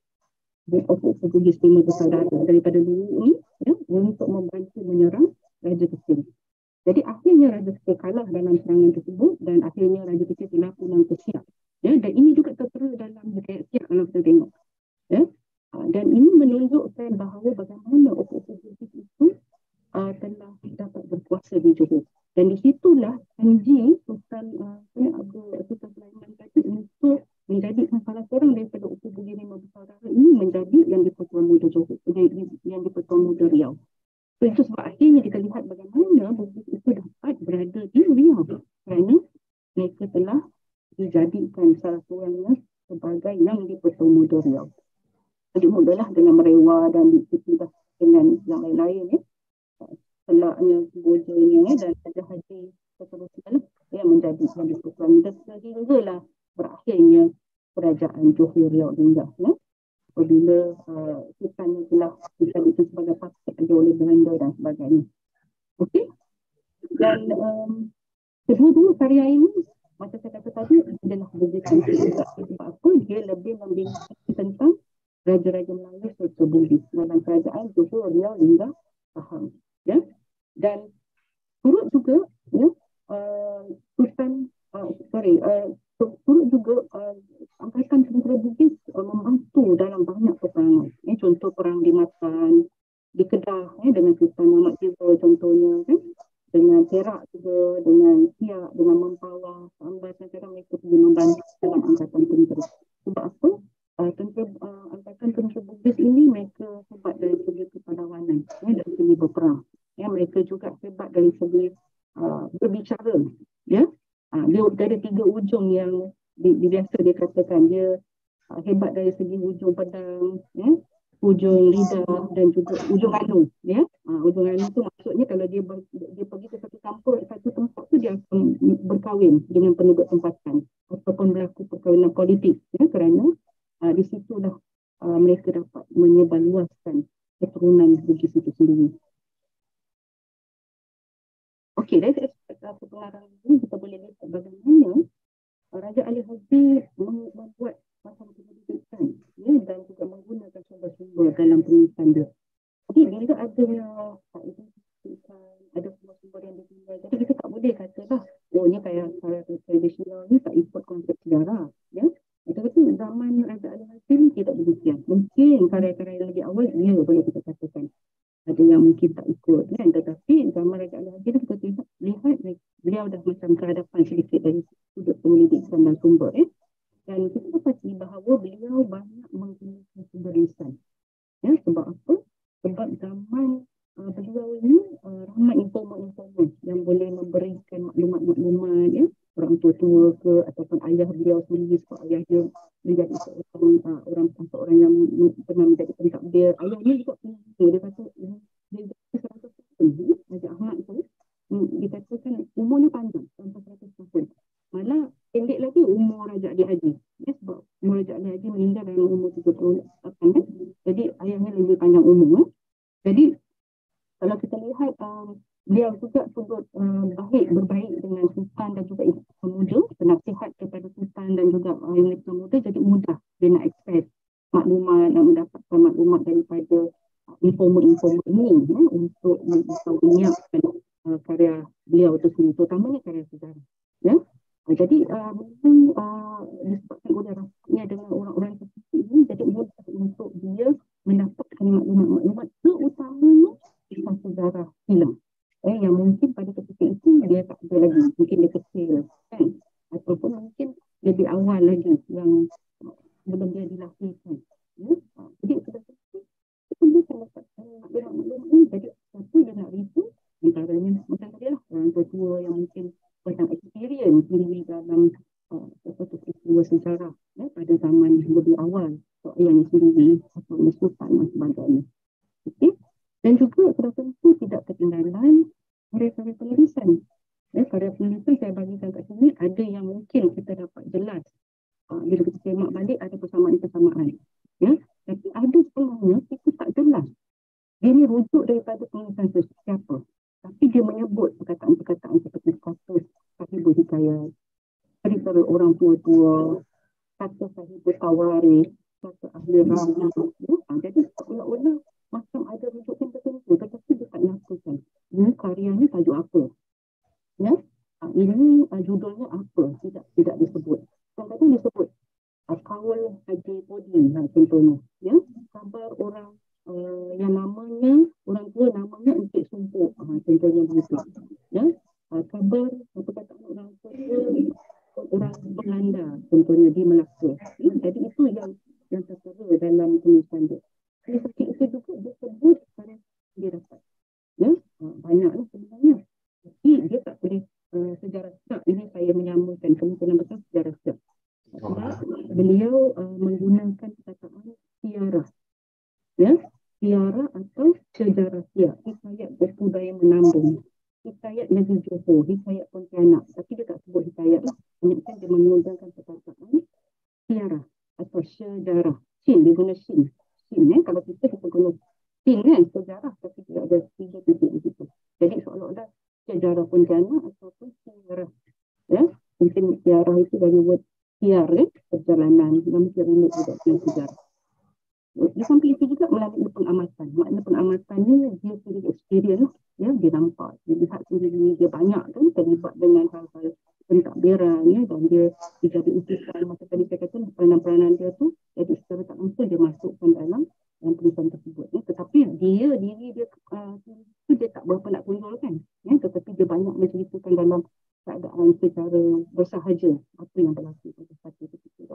Bugis Timur Bersaudara daripada dulu ni, ya, untuk membantu menyerang Raja Kecil. Jadi akhirnya Raja Kecil kalah dalam serangan tersebut, dan akhirnya Raja Kecil telah pulang ke Siak. Ya, dan ini juga tertera dalam hikayat Siak kalau kita tengok. Ya. Dan ini menunjukkan bahawa bagaimana okok-okok Bugis itu uh, telah dapat berkuasa di Johor. Dan di situlah janji Sultan uh, Abdul Sultan Sulaiman tadi untuk menjadikan salah seorang daripada okok Bugis lima bersaudara ini menjadi yang di-Pertuan Muda Johor, yang di-Pertuan Muda Riau. So, itu sebab akhirnya kita lihat bagaimana Bugis itu dapat berada di Riau, kerana mereka telah dijadikan salah seorangnya sebagai yang di-Pertuan Muda Riau. Jadi mudahlah dengan merewa dan diikuti dengan yang lain-lain, ya. Selaknya, bojanya, dan Raja Haji seterusnya yang menjadi yang di-Pertuan Muda sehinggalah berakhirnya kerajaan Johor Riau Ringgah, ya. Apabila uh, Sultan telah dijadikan sebagai paket oleh Belanda dan sebagainya. Okey. Dan um, kedua-dua karya ini macam saya kata tadi, adalah Bugis Cantik juga. Sebab apa? Dia lebih membincangkan tentang Raja-Raja Melayu serta Bugis dalam kerajaan Johor, Riau hingga Pahang. Ya? Dan turut juga, ya, uh, Sultan, uh, sorry, uh, turut juga uh, Angkatan Tentera Bugis uh, membantu dalam banyak peperangan. Ya, contoh perang di Matan, di Kedah, ya, dengan Sultan Muhammad Tiba contohnya, kan? Dengan Perak juga, dengan Siak, dengan Mempawah, Ambas, kadang mereka pergi membantu dalam Angkatan Tentera. Sebab apa? Uh, tentera, uh, Angkatan Tentera Bugis ini mereka hebat dari segi kepahlawanan, ya, dari segi berperang. Ya, mereka juga hebat dari segi uh, berbicara. Ya, uh, dia, dia ada tiga ujung yang di, di biasa dia katakan dia uh, hebat dari segi ujung pedang, ya, ujung lidah dan juga ujung anu. Ya, uh, ujung anu tu maksudnya kalau dia ber, dia pergi ke satu kampung, satu tempat tu dia akan berkahwin dengan penduduk tempatan ataupun berlaku perkahwinan politik. Ya, kerana uh, di situlah uh, mereka dapat menyebarluaskan keturunan Bugis itu sendiri. Okey, dari aspek uh, pengarang ini kita boleh lihat bagaimana uh, Raja Ali Hazim membuat macam pendidikan, ya, dan juga menggunakan sumber-sumber dalam penulisan dia. Jadi bila adanya uh, identifikasi, ada sumber-sumber yang ditinggal, jadi kita tak boleh kata lah, oh ni kayak karya tradisional ni tak ikut konsep sejarah. Ya? Tetapi zaman Raja Ali Hazim tidak demikian. Mungkin karya-karya yang lebih awal, ya boleh kita katakan ada yang mungkin tak ikut, kan? Tetapi zaman Raja Ali Hazim kita lihat, lihat beliau dah macam kehadapan sedikit dari sudut penyelidikan dan sumber, eh? Dan kita dapati bahawa beliau banyak menggunakan sumber lisan. Ya, sebab apa? Sebab zaman uh, beliau ini uh, ramai informan-informan yang boleh memberikan maklumat-maklumat, ya, orang tua-tua ke ataupun ayah beliau sendiri, sebab ayah dia menjadi seorang uh, orang orang yang pernah menjadi pentadbir. Ayahnya juga dia kata dia jadi seratus tahun. Raja Ahmad tu dikatakan umurnya panjang sampai seratus tahun. Malah pendek lagi umur Raja Ali Haji. Ya, sebab umur Raja Ali Haji meninggal dalam umur tujuh puluh lapan, kan? Jadi ayahnya lebih panjang umur. Eh? Jadi kalau kita lihat um, beliau juga turut um, baik berbaik dengan Sultan dan juga Ibu Pemuda, penasihat kepada Sultan dan juga uh, Ibu Pemuda, jadi mudah dia nak akses maklumat dan mendapatkan maklumat daripada uh, informa-informa ini, ya, untuk menyiapkan uh, karya beliau itu sendiri, terutamanya karya sejarah. Ya. Uh, jadi uh, memang uh, disebabkan oleh rakyatnya dengan orang-orang seperti ini, jadi mudah untuk dia mendapatkan maklumat-maklumat, terutamanya kisah sejarah hilang. Eh, yang mungkin pada ketika itu dia tak ada lagi, mungkin dia kecil, kan? Ataupun mungkin lebih awal lagi yang belum dia dilahirkan. Ya? Jadi sudah tentu kita bisa dapatkan maklumat-maklumat ini. Jadi siapa yang nak review, antaranya macam tadi lah, orang tua-tua yang mungkin macam experience sendiri dalam uh, satu peristiwa sejarah, ya, pada zaman lebih awal, so, yang sendiri atau Sultan dan sebagainya. Okay? Dan juga sudah tentu tidak ketinggalan karya-karya penulisan. Ya, karya penulisan saya bagikan kat sini, ada yang mungkin kita dapat jelas. Uh, bila kita semak balik ada persamaan-persamaan. Ya? Tapi ada setengahnya kita tak jelas. Dia ni rujuk daripada penulisan siapa. Tapi dia menyebut perkataan-perkataan seperti kata sahibul hikayat, cerita orang tua-tua, kata sahibul tawarikh, kata ahli rahmah. Ya? Jadi seolah-olah macam ada rujukan tertentu, tetapi dia tak nyatakan ini karyanya tajuk apa, ya, uh, ini uh, judulnya apa, tidak tidak disebut. Kadang-kadang disebut uh, Kaul Haji Podin, nah, contohnya, ya, kabar orang uh, yang namanya orang tua namanya Encik Sumpuk, uh, contohnya begitu, ya, uh, kabar perkataan orang tua orang Belanda, contohnya di Melaka. Ya? Jadi itu yang yang tertera dalam tulisan dia. Di samping itu juga dia sebut karya dia dapat. Ya, banyaklah sebenarnya. Tapi dia tak boleh uh, sejarah sejarah. Ini saya menyamakan kemungkinan besar sejarah sejarah. Sebab beliau uh, menggunakan perkataan siarah. Ya, siarah atau sejarah siar. Hikayat berbudaya menambung. Hikayat Negeri Johor, hikayat Pontianak. Tapi dia tak sebut hikayat lah. Kemudian dia menggunakan perkataan siarah atau sejarah. Sin, dia guna sin. Sin, eh? Kalau kita kita guna sin, kan, sejarah, tapi tidak ada tiga titik di situ. Jadi seolah-olah sejarah Pontianak ataupun sejarah, ya, Mungkin ziarah itu dari word siar, eh? perjalanan, mungkin relate juga dengan sejarah. Di samping itu juga melalui pengamatan. Makna pengamatan ni dia sendiri experience, ya, dia nampak, dia lihat sendiri, dia banyak kan terlibat dengan hal-hal pentadbiran, ya, dan dia dijadi utusan. Masa tadi saya kata peranan-peranan dia tu, jadi secara tak langsung dia masukkan dalam dalam tulisan tersebut. Ya. Tetapi dia, diri dia uh, tu dia tak berapa nak tunjulkan. Ya. Tetapi dia banyak menceritakan dalam keadaan secara bersahaja apa yang berlaku pada satu ketika.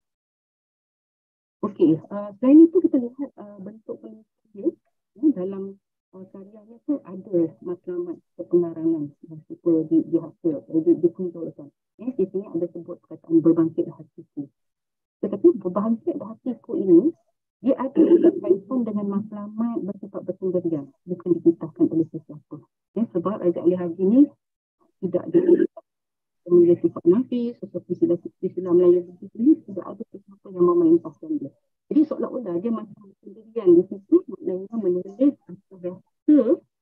Okey, uh, selain itu kita lihat uh, bentuk penelitian dia, ya, dalam uh, karyanya tu ada matlamat kepengarangan yang suka di, dihasil, di, dikunjulkan. Ya, di sini ada sebut perkataan berbangkit hatiku. Tetapi berbangkit hatiku ini, dia ada kaitan dengan matlamat bersifat bersendirian, bukan diciptakan oleh sesiapa. Ya, sebab Raja Ali Haji ni tidak diciptakan memiliki sifat nafis, seperti istilah Melayu ini, tidak ada sesiapa yang memerintahkan dia. Jadi seolah-olah dia macam sendirian di situ, maknanya menulis atau rasa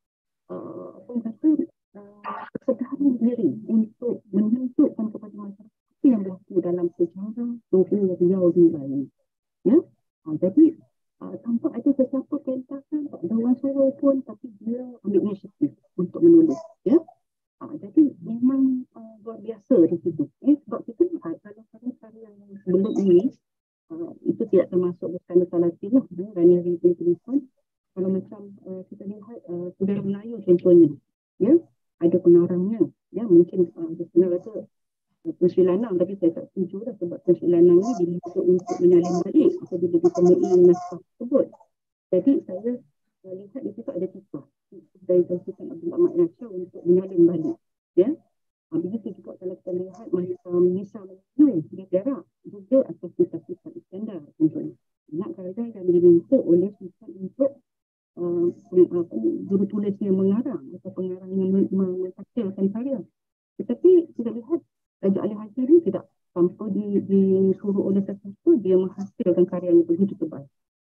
uh, apa yang kata uh, kesedaran diri untuk menunjukkan kepada masyarakat apa yang berlaku dalam sejarah Pulau Riau di lain. Ya? Uh, jadi uh, tanpa ada sesiapa perintahan, tak ada orang suruh pun, tapi dia ambil inisiatif untuk menulis. Ya? Uh, jadi memang uh, luar biasa di situ. Eh, sebab kita lihat kalau karya yang sebelum ini, uh, itu tidak termasuk bukan salah silap, ya, Rani Rizal tulisan. Kalau macam uh, kita lihat uh, Budaya Melayu contohnya, ya, ada pengarangnya, ya, mungkin uh, sebenarnya kata uh, Tun Sri Lanang, tapi saya tak setuju lah sebab Tun Sri Lanang ni dimaksud untuk menyalin balik apabila ditemui naskah tersebut. Jadi saya uh, lihat di situ ada tiga dari Sultan Abdul Ahmad Nasir untuk menyalin balik, ya. Ha, begitu juga kalau kita lihat macam Nisa Melayu di Perak juga atas kisah-kisah Iskandar contohnya. Banyak karya yang diminta oleh Sultan untuk uh, juru tulis yang mengarang atau pengarang yang mentafsirkan karya. Tetapi kita lihat Raja Ali Haji ini tidak, tanpa di, disuruh oleh sesiapa, dia menghasilkan karya yang begitu tebal.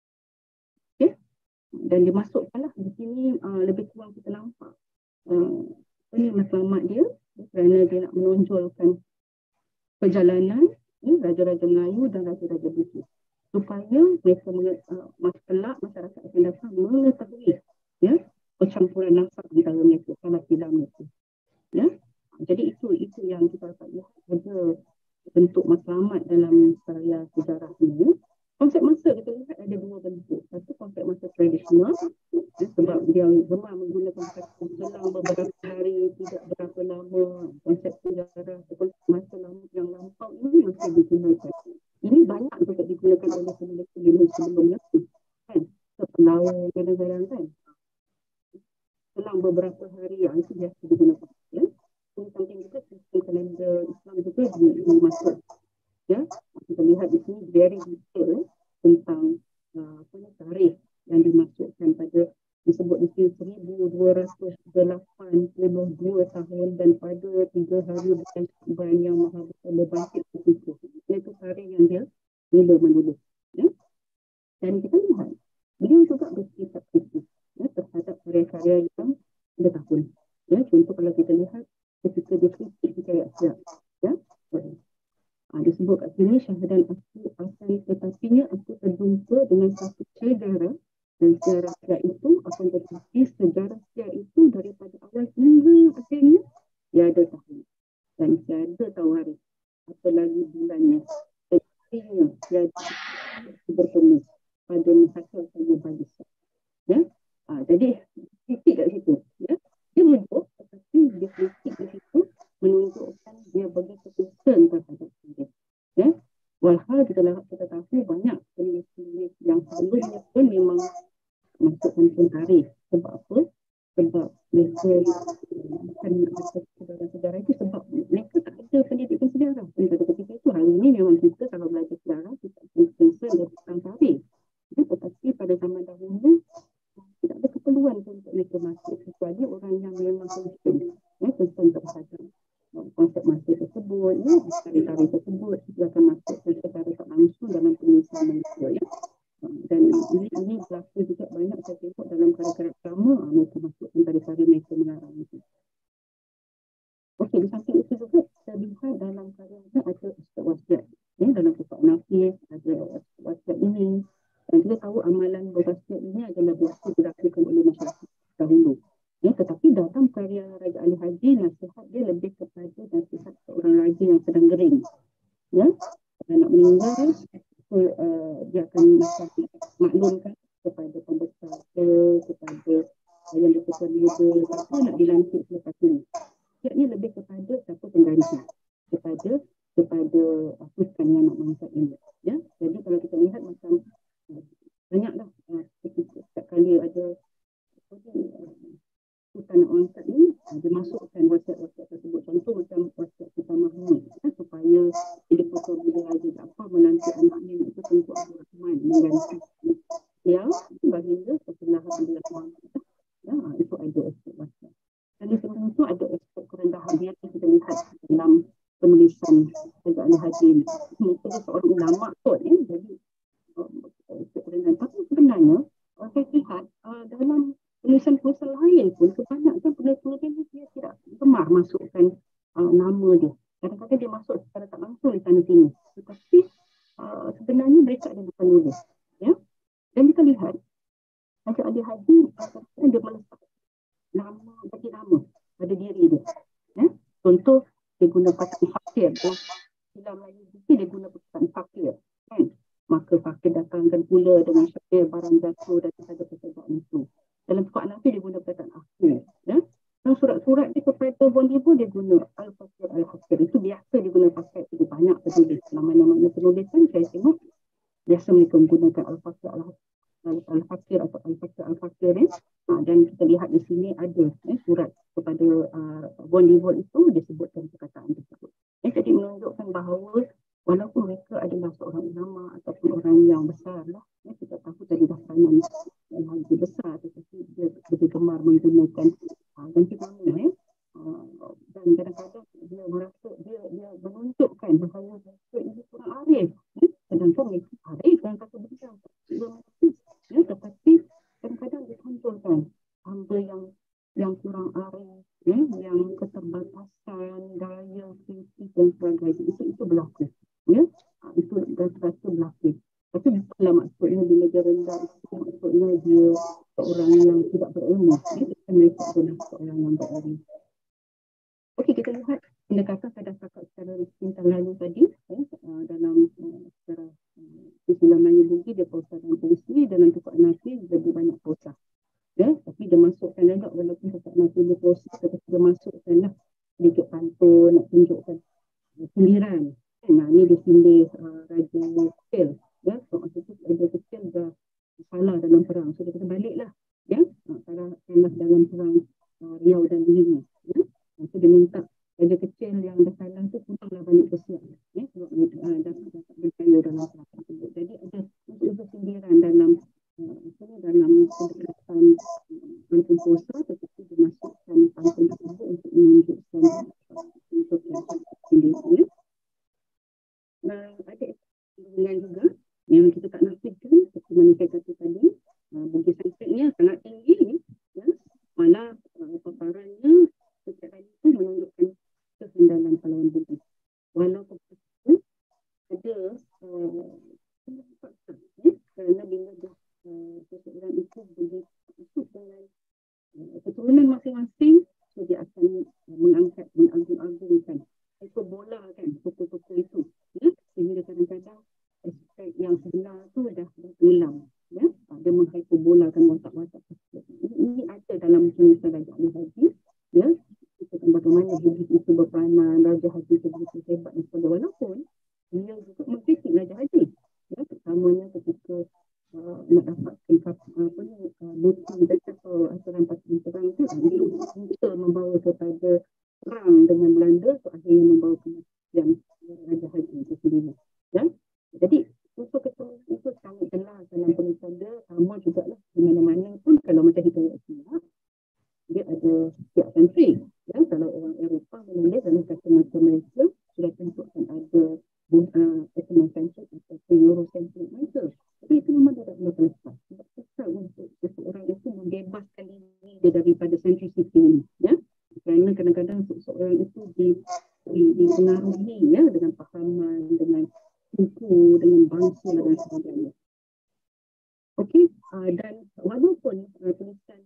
Okay? Dan dia masukkanlah di sini uh, lebih kurang kita nampak uh, ini matlamat dia, kerana dia nak menonjolkan perjalanan, ya, Raja-Raja Melayu dan Raja-Raja Bugis, supaya mereka uh, kelak masyarakat akan dapat mengetahui, ya, percampuran nasab antara mereka, salah silap mereka. Ya? Jadi itu itu yang kita dapat lihat ada bentuk matlamat dalam karya sejarah ini. Konsep masa kita lihat ada dua bentuk. Satu konsep masa tradisional, ya, sebab dia gemar menggunakan kata selang beberapa hari, tidak berapa lama. Konsep sejarah masa lama yang lampau ini masih digunakan. Ini banyak juga digunakan oleh penulis-penulis sebelumnya, kan? Penawar kadang-kadang, kan? Selang beberapa hari yang itu biasa digunakan. Ya? Samping juga sistem kalender Islam juga dimasuk. Ya, kita lihat di sini very detail tentang uh, apa ni, tarikh yang dimasukkan pada disebut di sini seribu dua ratus lapan puluh dua tahun dan pada tiga hari bulan Syakban yang maha besar berbangkit itu. Iaitu tarikh yang dia mula menulis. Ya. Dan kita lihat beliau juga bersikap kritis, ya, terhadap karya-karya yang ada tahun. Ya, contoh kalau kita lihat ketika dia kritik hikayat siap, ya, ha, disebut kat sini syahadan aku akan tetapinya aku terjumpa dengan satu sejarah dan sejarah siap itu akan tetapi sejarah siap itu daripada awal hingga akhirnya tiada tahun dan tiada tawaris apalagi bulannya dan akhirnya tiada bertemu pada menghasilkan mubah besar. Ya, ha, jadi kritik kat situ, ya, dia menuduh tetapi dia kritik di situ menunjukkan dia begitu concern terhadap dia. Ya, walhal kita kita tahu banyak penulis-penulis yang sebelumnya pun memang masukkan pun tarikh. Sebab apa? Sebab mereka bukan sejarah-sejarah itu sebab mereka tak ada pendidikan sejarah. Pada ketika itu, hari ini memang kita kalau belajar sejarah kita akan concern tentang tarikh. Ya, tetapi pada zaman dahulu tidak ada keperluan untuk mereka masuk kecuali orang yang memang concern, ya, concern terhadap konsep masa tersebut, ya, tarikh-tarikh tersebut, dia akan masuk secara tak langsung dalam penulisan mereka, ya. Dan ini, ini berlaku juga banyak saya tengok dalam karya-karya drama, mereka masukkan tarikh-tarikh mereka mengarang itu. Okey, di samping itu juga kita lihat dalam ini. Dan kita tahu amalan berwasiat ini adalah biasa dilakukan oleh masyarakat dahulu. Ya, tetapi dalam karya Raja Ali Haji, nasihat dia lebih kepada nasihat seorang raja yang sedang gering. Ya, kalau nak meninggal, so, uh, dia akan macam maklumkan kepada pembesar ke, kepada yang berketua dia, siapa nak dilantik selepas ini. Dia lebih kepada siapa pengganti, kepada kepada uh, Sultan yang nak mengangkat ini. Ya, jadi kalau kita lihat macam uh, banyaklah uh, setiap kali ada uh, Sultan nak mengangkat ni, uh, dia masukkan wasiat-wasiat tersebut. Contoh macam wasiat Sultan Mahmud, ya, supaya bila Putra Bila Raja Jaafar melantik anaknya iaitu Tengku Abdul Rahman mengganti dia baginda setelah Abdul Rahman. Ya, itu ada aspek wasiat. Dan di sebelum itu ada aspek kerendahan dia yang kita lihat dalam penulisan Raja Ali Haji ini. Mungkin dia seorang ulama kot, ya. Jadi aspek kerendahan. Tapi sebenarnya saya lihat uh, dalam penulisan-penulisan lain pun kebanyakan penulisan dia tidak gemar masukkan uh, nama dia. Kadang-kadang dia masuk secara tak langsung di sana sini. Tetapi uh, sebenarnya mereka adalah penulis. Ya? Dan kita lihat Raja Ali Haji uh, dia meletak nama, bagi nama pada diri dia. Ya? Contoh, dia guna perkataan fakir. Dalam Melayu dia guna perkataan fakir. Kan? Maka fakir datangkan pula dengan syair barang jatuh dan ada perkataan itu. Dalam surat Nafi dia guna perkataan akhir. Ya? Dalam surat-surat dia kepada Bondibo dia guna Al-Fakir Al-Hakir. Itu biasa dia guna pakai. Itu banyak penulis. Dalam mana-mana penulisan saya tengok biasa mereka menggunakan Al-Fakir Al-Hakir. Al-Fakir atau Al-Fakir Al-Fakir ni. Ha, dan kita lihat di sini ada eh, surat kepada uh, Bondibo itu disebutkan perkataan tersebut. Eh, jadi menunjukkan bahawa walaupun mereka adalah seorang ulama ataupun orang yang besar lah. Eh, kita tahu dari daftaran yang lebih besar. Tetapi dia lebih gemar menggunakan uh, ganti nama. Eh. Uh, dan kadang-kadang dia merasa dia, dia menunjukkan bahawa mereka ini kurang arif. Eh. Sedangkan mereka arif dan kata berikan. Ya, tetapi kadang-kadang ditonjolkan hamba yang yang kurang arif, ya, yang keterbatasan, daya kritis dan sebagainya. Itu itu berlaku. Ya, itu rasa berlaku. Tapi bukanlah maksudnya bila dia rendah, itu maksudnya dia seorang yang tidak berilmu. Ya, mereka adalah seorang yang berilmu. Okey, kita lihat pendekatan pada cakap secara bintang lalu tadi, ya, dalam uh, secara Islam Melayu Bugis dia prosa dan puisi, dalam Tukar Nafi lebih banyak prosa. Ya, tapi dia masukkan juga walaupun Tukar Nafi dia prosa, tetapi dia masukkan lah sedikit pantun, nak tunjukkan sindiran. Nah, ni dia sindir uh, Raja Kecil. Ya, so maksudnya Raja Kecil dah salah dalam perang. So dia kata baliklah. Ya, salah uh, dalam perang uh, Riau dan Lima. Ya, so dia minta Raja Kecil yang dah salah tu pulanglah balik ke Siak. Ya, sebab mereka uh, dapat dapat berjaya dalam perang tersebut. Jadi ada unsur-unsur sindiran dalam uh, dalam pendekatan pantun prosa, tetapi dia masukkan pantun tersebut untuk menunjukkan untuk sindiran. Uh, ada dengan juga yang kita tak nafikan seperti mana saya kata tadi, uh, Bugis Sanskritnya sangat tinggi, ya. Malah uh, paparannya setiap hari itu menunjukkan kehandalan pahlawan Bugis. Walaupun itu ada uh, ya, kerana bila uh, seseorang itu boleh ikut dengan uh, keturunan masing-masing, so dia akan uh, mengangkat, mengagung-agungkan itu bola kan, toko-toko itu. Ya, sehingga kadang-kadang aspek yang sebenar tu dah tenggelam. Ya, dia menghyperbolakan watak-watak tersebut. Ini ada dalam penulisan Raja Ali Haji. Ya, kita bagaimana Bugis itu berperanan, Raja Haji itu begitu hebat dan sebagainya. Walaupun dia juga mengkritik Raja Haji. Ya, pertamanya ketika uh, nak dapatkan apa ni, uh, bukti dan kapal aturan pasukan perang itu, dia membawa kepada perang dengan Belanda, so akhirnya membawa kematian Raja Haji itu sendiri. Ya? Jadi unsur keturunan itu sangat jelas dalam penulisan dia, sama juga lah di mana-mana pun. Kalau macam kita lihat Siak, dia ada Siak sentrik. Ya? Kalau orang Eropah menulis dalam kata macam mereka, sudah tentu akan ada uh, ethnocentric atau Eurocentric mereka. Tapi itu memang tidak boleh terlepas. Sebab susah untuk seseorang itu membebaskan diri dia daripada centricity ini. Ya? Kerana kadang-kadang seseorang itu di, di, dipengaruhi, ya, dengan pahaman, dengan suku, dengan bangsa dan sebagainya. Okey, uh, dan walaupun uh, tulisan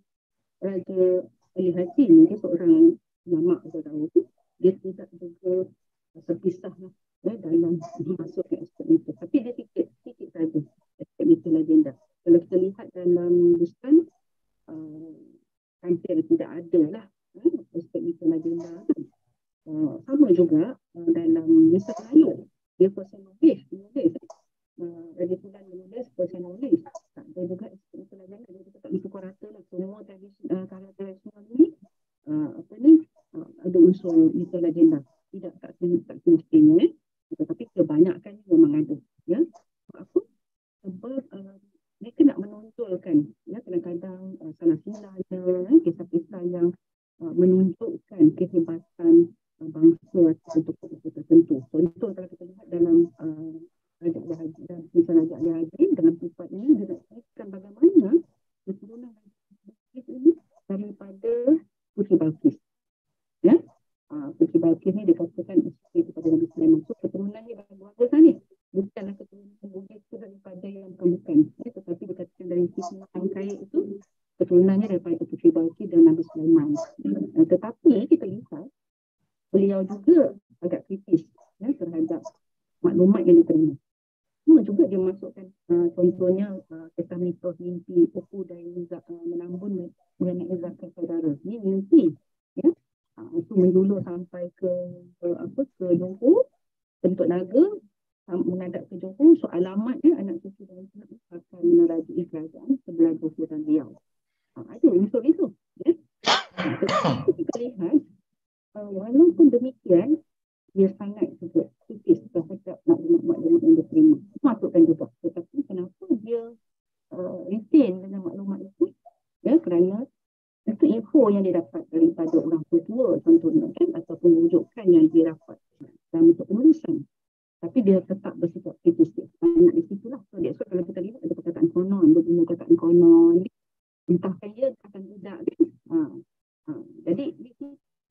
Raja Ali Haji ni dia seorang ulama atau tahu tu, dia tidak juga uh, terpisah lah, ya, dalam masuk ke aspek itu. Tapi dia sikit, sikit saja aspek itu legenda. Kalau kita lihat dalam Bustan, uh, hampir tidak ada lah uh, aspek itu legenda kan. Uh, sama juga uh, dalam Misal Melayu, dia kuasa nulis, menulis. Uh, Raja Tulan menulis, kuasa nulis. Tak ada juga aspek itu legenda, dia juga tak bertukar rata lah. Semua tradisi, uh, karya tradisional ni, uh, apa ni, uh, ada unsur misal legenda. Tidak, tak, tak semestinya. Eh. Tetapi kebanyakan memang ada. Ya. Apa? Sebab uh, mereka nak menonjolkan, ya, kadang-kadang uh, salah silanya, eh, kisah-kisah yang uh, menunjukkan kehebatan uh, bangsa atau tokoh-tokoh tertentu. Contoh kalau kita lihat dalam uh, Raja Ali Haji dan kisah Raja Ali Haji, dalam sifat ini dia nak ceritakan bagaimana keturunan Raja ini daripada Puteri Balqis. Ya, uh, Puteri Balqis ni dikatakan isteri kepada Nabi Sulaiman. So keturunannya bagus ni. Bukanlah keturunan Bugis itu daripada yang bukan-bukan. Ya, tetapi dikatakan dari sisi yang kaya itu keturunannya daripada Puteri Balqis dan Nabi Sulaiman. Uh, tetapi kita lihat beliau juga agak kritis, ya, terhadap maklumat yang diterima. Cuma juga dia masukkan uh, contohnya uh, kisah mitos mimpi Oku dan uh, menambun mengenai zakat saudara. Ini mimpi, ya. Uh, itu menjulur sampai ke uh, apa ke Johor, bentuk naga, um, menghadap ke Johor. So alamatnya anak cucu dan anak akan merajai kerajaan sebelah Johor dan Riau. Uh, ada unsur itu, ya. Uh, tetapi kita lihat uh, walaupun demikian, dia sangat juga kritis terhadap maklumat-maklumat yang diterima. Masukkan juga. Tetapi kenapa dia uh, retain dengan maklumat itu? Ya, kerana itu info yang dia dapat daripada orang tua contohnya, kan, ataupun rujukan yang dia dapat dalam bentuk penulisan. Tapi dia tetap bersifat kritis. Banyak di situlah. So, so, kalau kita lihat ada perkataan konon, dia guna perkataan konon, entahkan dia, entahkan tidak. Ha. Ha. Jadi, itu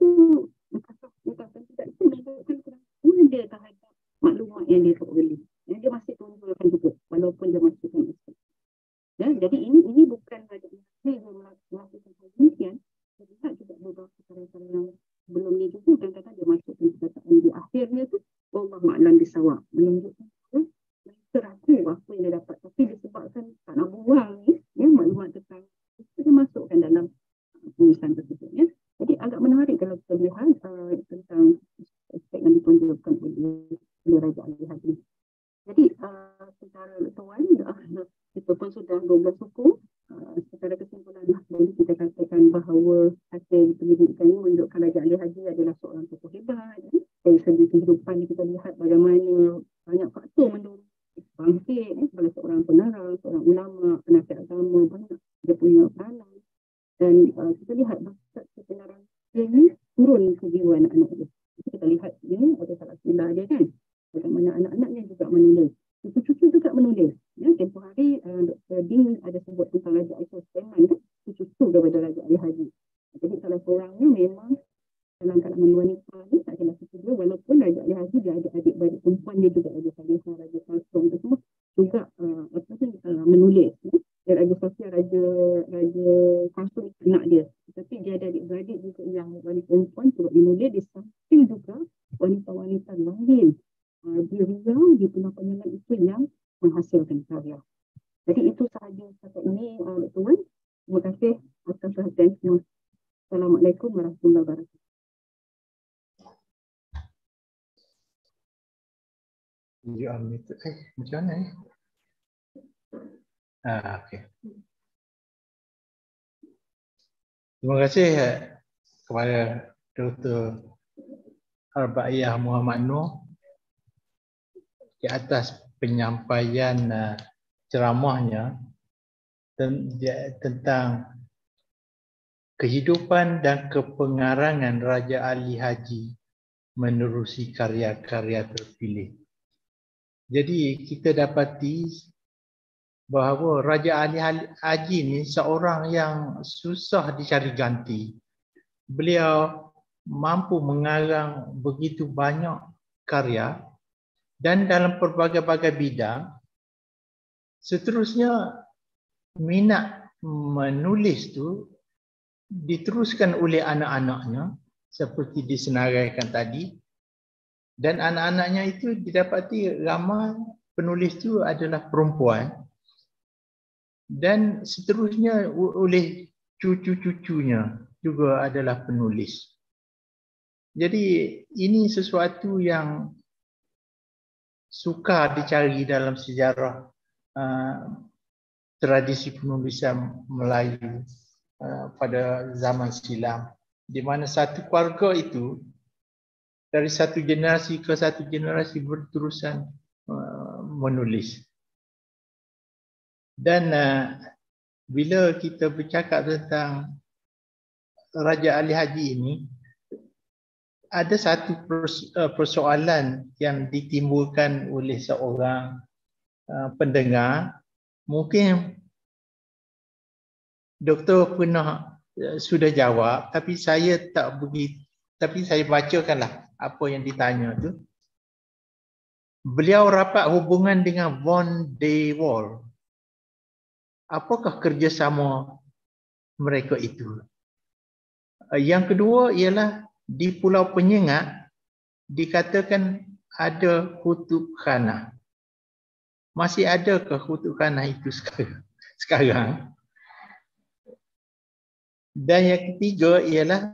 entahkan tidak itu menunjukkan kerana dia terhadap maklumat yang dia peroleh. Ya, dia masih tunjukkan juga walaupun dia masukkan itu. Ya, jadi ini ini bukan Raja Ali yang melakukan hal demikian. Kita lihat juga beberapa karya-karya yang sebelum ni juga kadang-kadang dia masukkan perkataan di akhirnya tu wallahu a'lam bisawab, menunjukkan ya, mereka ragu apa yang dia dapat, tapi disebabkan tak nak buang ni, ya, maklumat tentang itu dia masukkan dalam penulisan tersebut. Ya. Jadi agak menarik kalau kita lihat uh, tentang aspek yang ditunjukkan oleh Raja Ali Haji. Jadi uh, secara tuan, uh, kita pun sudah dua belas suku. Uh, secara kesimpulan, boleh kita katakan bahawa hasil pendidikan ini menunjukkan Raja Ali Haji adalah seorang tokoh hebat. Ya. Dari segi kehidupan kita lihat bagaimana banyak faktor mendorong bangkit, ya, sebagai seorang penarang, seorang ulama, penasihat agama, banyak dia punya peranan. Dan uh, kita lihat bakat kebenaran dia ni turun ke jiwa anak-anak dia. Kita lihat ini ada salah silap dia, kan. Bagaimana anak-anaknya juga menulis. Cucu-cucu juga menulis. Ya, tempoh hari uh, Doktor Din ada sebut tentang Raja Aisyah Sulaiman, kan. Cucu-cucu daripada Raja Ali Haji. Jadi salah seorangnya memang dalam kalangan wanita ni tak kena cucu dia, walaupun Raja Ali Haji dia ada adik-beradik perempuan, dia juga Raja Salihah, Raja Kalsum, itu semua juga uh, apa ni, uh, menulis. Ya. Dan Raja Sofia, Raja Raja Kalsum itu anak dia. Tetapi dia ada adik-beradik juga yang wanita perempuan juga menulis. Di samping juga wanita-wanita lain uh, di Riau, di Pulau Panjangan itu yang menghasilkan karya. Jadi itu sahaja setakat ini, uh, tuan. Terima kasih atas perhatian semua. Assalamualaikum warahmatullahi wabarakatuh. You unmuted. Eh, macam mana eh? Ah, okey. Terima kasih kepada Doktor Arba'iyah Muhammad Noor di atas penyampaian uh, ceramahnya tentang kehidupan dan kepengarangan Raja Ali Haji menerusi karya-karya terpilih. Jadi kita dapati bahawa Raja Ali Haji ni seorang yang susah dicari ganti. Beliau mampu mengarang begitu banyak karya dan dalam pelbagai-bagai bidang. Seterusnya minat menulis tu diteruskan oleh anak-anaknya seperti disenaraikan tadi, dan anak-anaknya itu didapati ramai penulis itu adalah perempuan, dan seterusnya oleh cucu-cucunya juga adalah penulis. Jadi ini sesuatu yang sukar dicari dalam sejarah uh, tradisi penulisan Melayu uh, pada zaman silam, di mana satu keluarga itu dari satu generasi ke satu generasi berterusan uh, menulis. Dan uh, bila kita bercakap tentang Raja Ali Haji ini, ada satu persoalan yang ditimbulkan oleh seorang uh, pendengar. Mungkin doktor pernah uh, sudah jawab, tapi saya tak begitu, tapi saya bacakanlah apa yang ditanya tu. Beliau rapat hubungan dengan Von de Waal. Apakah kerjasama mereka itu? Uh, yang kedua ialah di Pulau Penyengat dikatakan ada kutub khanah. Masih adakah kutub khanah itu sekarang? sekarang? Dan yang ketiga ialah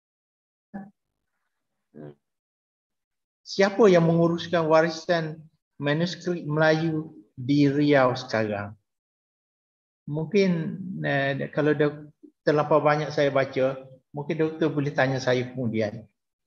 siapa yang menguruskan warisan manuskrip Melayu di Riau sekarang? Mungkin eh, kalau dah terlampau banyak saya baca, mungkin doktor boleh tanya saya kemudian.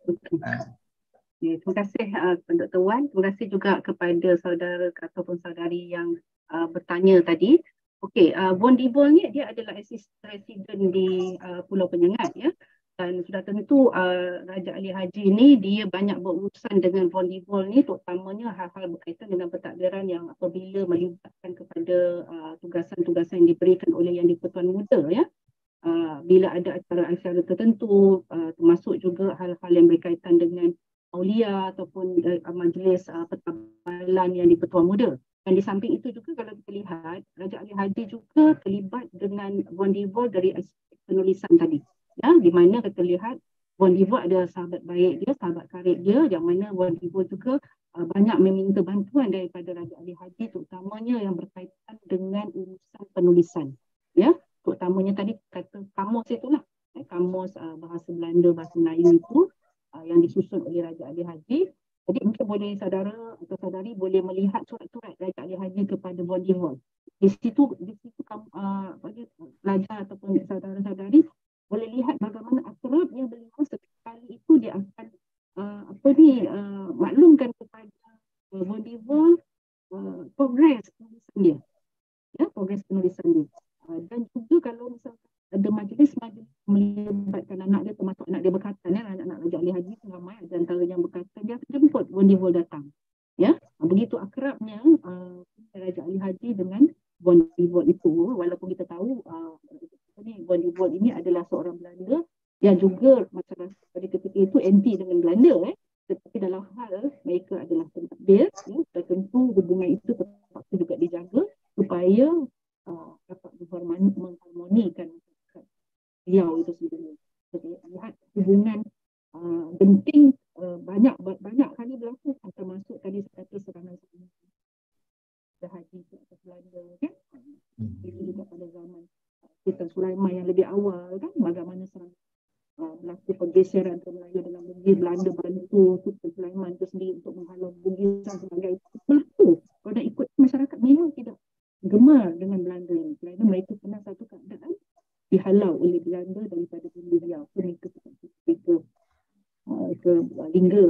Uh. Ya, terima kasih uh, Doktor Wan. Terima kasih juga kepada saudara ataupun saudari yang uh, bertanya tadi. Okey, uh, Von de Waal ni dia adalah assistant resident di uh, Pulau Penyengat, ya. Dan sudah tentu uh, Raja Ali Haji ni dia banyak berurusan dengan Von de Waal ni, terutamanya hal-hal berkaitan dengan pentadbiran yang apabila melibatkan kepada uh, tugasan-tugasan yang diberikan oleh Yang di-Pertuan Muda, ya. Uh, bila ada acara-acara tertentu, uh, termasuk juga hal-hal yang berkaitan dengan Aulia ataupun uh, majlis uh, pertabalan Yang di-Pertuan Muda. Dan di samping itu juga kalau kita lihat, Raja Ali Haji juga terlibat dengan Von de Waal dari aspek penulisan tadi. Ya, di mana kita lihat Von de Waal adalah sahabat baik dia, sahabat karib dia, yang mana Von de Waal juga uh, banyak meminta bantuan daripada Raja Ali Haji, terutamanya yang berkaitan dengan urusan penulisan. Ya, terutamanya tadi kata kamus itulah, eh, kamus uh, bahasa Belanda, bahasa Melayu itu yang disusun oleh Raja Ali Haji. Jadi mungkin boleh saudara atau saudari boleh melihat surat-surat Raja Ali Haji kepada Von de Waal. Di situ di situ kamu uh, bagi pelajar ataupun saudara-saudari boleh lihat bagaimana akrabnya beliau sekali itu dia akan uh, apa ni uh, maklumkan kepada uh, Von de Waal uh, progres penulisan dia. Ya, progres penulisan dia. Uh, dan juga kalau misalkan ada majlis-majlis melibatkan anak dia, termasuk anak dia berkatan, ya, anak-anak Raja Ali Haji ramai, ada antara yang berkatan, dia jemput Von de Waal datang. Ya, begitu akrabnya uh, Raja Ali Haji dengan Von de Waal itu, walaupun kita tahu uh, ni Von de Waal ini adalah seorang Belanda yang juga masyarakat pada ketika itu anti dengan Belanda, eh. Tetapi dalam hal mereka adalah pentadbir, ya, tentu hubungan itu terpaksa juga dijaga supaya uh, dapat mengharmonikan Riau itu sendiri. Jadi lihat hubungan uh, genting uh, banyak banyak kali berlaku, termasuk tadi saya kata serangan Haji ke atas Belanda, kan? Itu juga pada zaman Sultan Sulaiman yang lebih awal, kan? Bagaimana serangan uh, berlaku pergeseran antara Melayu dengan Bugis, Belanda bantu Sultan Sulaiman itu sendiri untuk menghalau Bugis dan sebagainya. Berlaku. Kalau nak ikut masyarakat memang tidak gemar dengan Belanda ini. Kerana mereka pernah satu keadaan dihalau oleh Belanda daripada Bumi Riau. Mereka ke, ke, ke Lingga.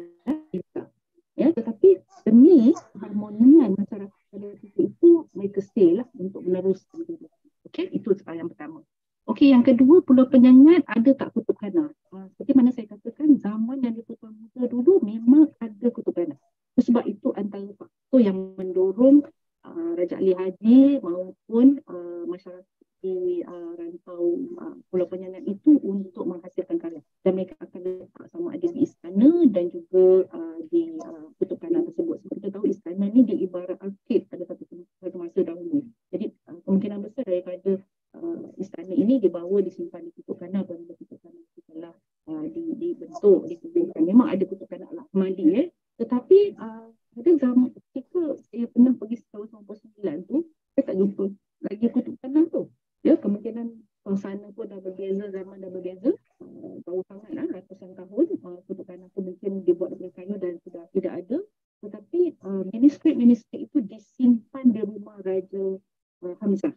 Ya, tetapi demi harmonian masyarakat pada ketika itu, mereka stay lah untuk meneruskan. Okey, itu yang pertama. Okey, yang kedua, Pulau Penyengat ada tak kutub khanah? Uh, seperti mana saya katakan, zaman Yang di-Pertuan Muda dulu memang ada kutub khanah. Sebab itu antara faktor yang mendorong uh, Raja Ali Haji maupun uh, masyarakat di uh, rantau uh, Pulau Penyengat itu untuk menghasilkan karya, dan mereka akan letak sama ada di istana dan juga uh, di uh, kutub khanah tersebut. Sebab kita tahu istana ni dia ibarat arkid pada satu, satu masa dahulu. Jadi uh, kemungkinan besar daripada uh, istana ini dibawa disimpan di Kutub Kana apabila Kutub Kana itu telah uh, di, dibentuk, dikuburkan. Memang ada Kutub Kana Al-Ahmadi eh. Tetapi uh, pada zaman ketika saya pernah pergi tahun sembilan puluh sembilan tu, saya tak jumpa lagi Kutub Kana tu. Ya, kemungkinan suasana pun dah berbeza, zaman dah berbeza. Uh, baru sangat lah, ratusan tahun uh, Kutub Kana tu mungkin dibuat dari kayu dan sudah tidak ada. Tetapi uh, manuskrip-manuskrip itu disimpan di rumah Raja uh, Hamzah.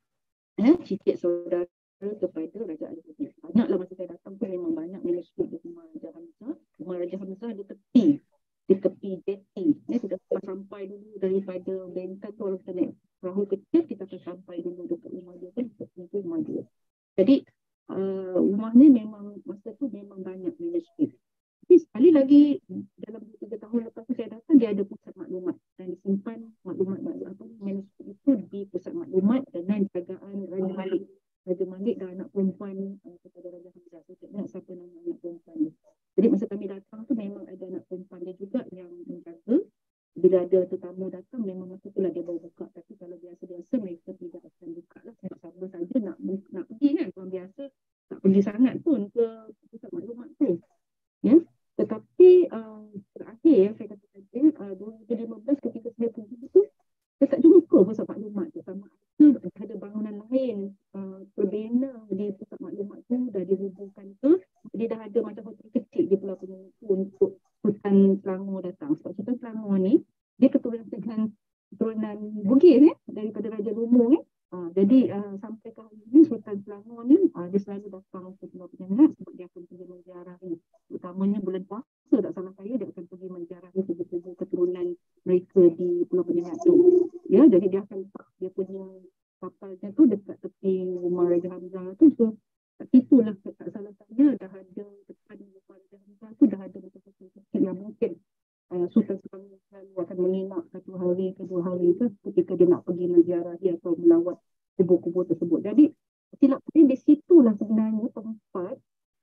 Eh, cicit saudara kepada Raja Ali Hadi. Banyaklah masa saya datang pun memang banyak manuskrip di rumah Raja Hamzah. Rumah Raja Hamzah di tepi, di tepi jeti. Eh, kita sampai dulu daripada Bentan tu, kalau kita naik perahu kecil, kita akan sampai dulu dekat rumah dia kan, dekat rumah dia. Jadi uh, rumah ni memang masa tu memang banyak manuskrip. Tapi sekali lagi dalam tiga tahun lepas tu saya datang, dia ada pusat maklumat dan disimpan maklumat apa manuskrip itu di pusat maklumat dengan jagaan Raja Malik. Raja Malik dan anak perempuan uh, kepada Raja Hamzah. Saya tak ingat siapa nama anak perempuan dia. Jadi masa kami datang tu memang ada anak perempuan dia juga yang menjaga. Bila ada tetamu datang memang masa itulah dia baru buka. Tapi kalau biasa-biasa mereka tidak akan buka lah. Saya sabar saja nak nak pergi kan. Orang biasa tak pergi sangat pun ke pusat maklumat tu. Ya. Tetapi uh, terakhir yang saya kata tadi, uh, dua ribu lima belas ketika saya pergi itu, saya tak jumpa pusat maklumat tu. Sama ada, ada bangunan lain uh, terbina di pusat maklumat tu, dah dirubuhkan tu. Dia dah ada macam hotel kecil di Pulau Pinang untuk Sultan Selangor datang. Sebab Sultan Selangor ni, dia keturunan dengan keturunan Bugis eh, daripada Raja Lumbung eh. Uh, jadi uh, sampai ke hari ini Sultan Selangor ni uh, dia selalu datang ke Pulau Pinang sebab dia akan pergi menziarahi, utamanya bulan puasa tak salah saya, dia akan pergi menziarahi kubur-kubur keturunan mereka di Pulau Pinang tu. Ya, jadi dia akan letak dia punya kapalnya tu dekat tepi rumah Raja Hamzah tu. So kat situlah tak salah saya dah ada depan rumah Raja Hamzah tu dah ada macam kecil yang mungkin Uh, Sultan Selangor selalu akan menginap satu hari ke dua hari ke ketika dia nak pergi menziarahi atau melawat kubur-kubur tersebut. Jadi silap saya di situlah sebenarnya tempat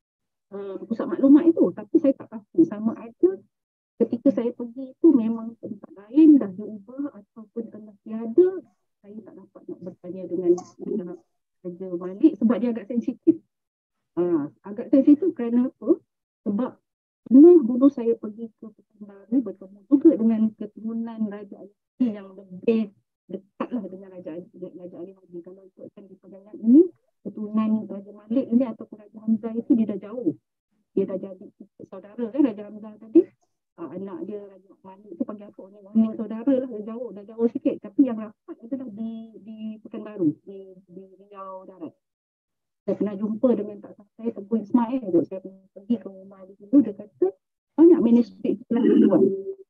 uh, pusat maklumat itu. Tapi saya tak pasti sama ada ketika saya pergi itu memang tempat lain dah diubah ataupun tengah tiada. Saya tak dapat nak bertanya dengan Raja Malik sebab dia agak sensitif. Uh, agak sensitif kerana apa? Sebab pernah dulu saya pergi ke Pekanbaru bertemu juga dengan keturunan Raja Ali Hadi yang lebih dekatlah dengan Raja Ali, Raja Ali Hadi. Kalau ikutkan di perjalanan ini, keturunan Raja Malik ini ataupun Raja Hamzah itu dia dah jauh. Dia dah jadi saudara kan Raja Hamzah tadi. Uh, anak dia Raja Malik itu panggil apa? Orang saudara lah, dah jauh, dah jauh sikit. Tapi yang rapat adalah di di Pekanbaru, di, di Riau Darat. Saya pernah jumpa dengan tak saya Tengku Ismail tu. Saya pernah pergi ke rumah dia dulu, dia kata banyak manuskrip telah dijual.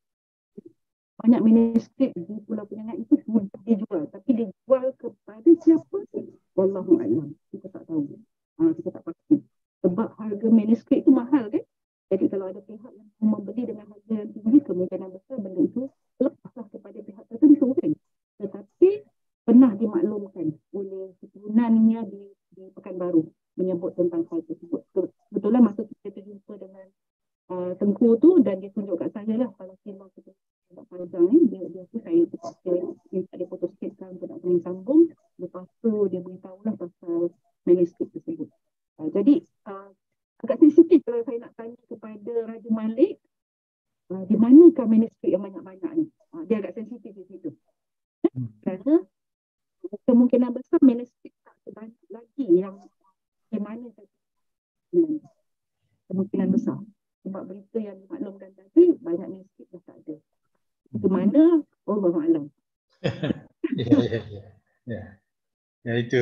Banyak manuskrip di Pulau Pinang itu dijual. Tapi dijual kepada siapa? Wallahu'alam. Kita tak tahu. Ha, kita tak pasti. Sebab harga manuskrip itu mahal kan? Jadi kalau ada pihak yang membeli dengan harga yang tinggi, kemungkinan besar benda itu lepaslah kepada pihak tertentu kan? Tetapi pernah dimaklumkan oleh keturunannya di di Pekanbaru menyebut tentang hal tersebut. Kebetulan masa saya terjumpa dengan uh, Tengku tu dan dia tunjuk kat saya lah kalau simak kita tak panjang ni, dia, dia tu saya terpaksa minta dia photostate untuk nak boleh sambung. Lepas tu dia beritahu lah pasal manuskrip tersebut. Uh, jadi uh, agak sensitif kalau saya nak tanya kepada Raja Malik uh, di manakah manuskrip yang banyak-banyak ni. Uh, dia agak sensitif di situ. Kerana kemungkinan besar manuskrip tak sebanyak lagi yang di mana saja. Kemungkinan besar. Sebab berita yang dimaklumkan tadi, banyak manuskrip dah tak ada. Ke mana? Allah Alam. Ya, ya, ya. Ya, ya itu.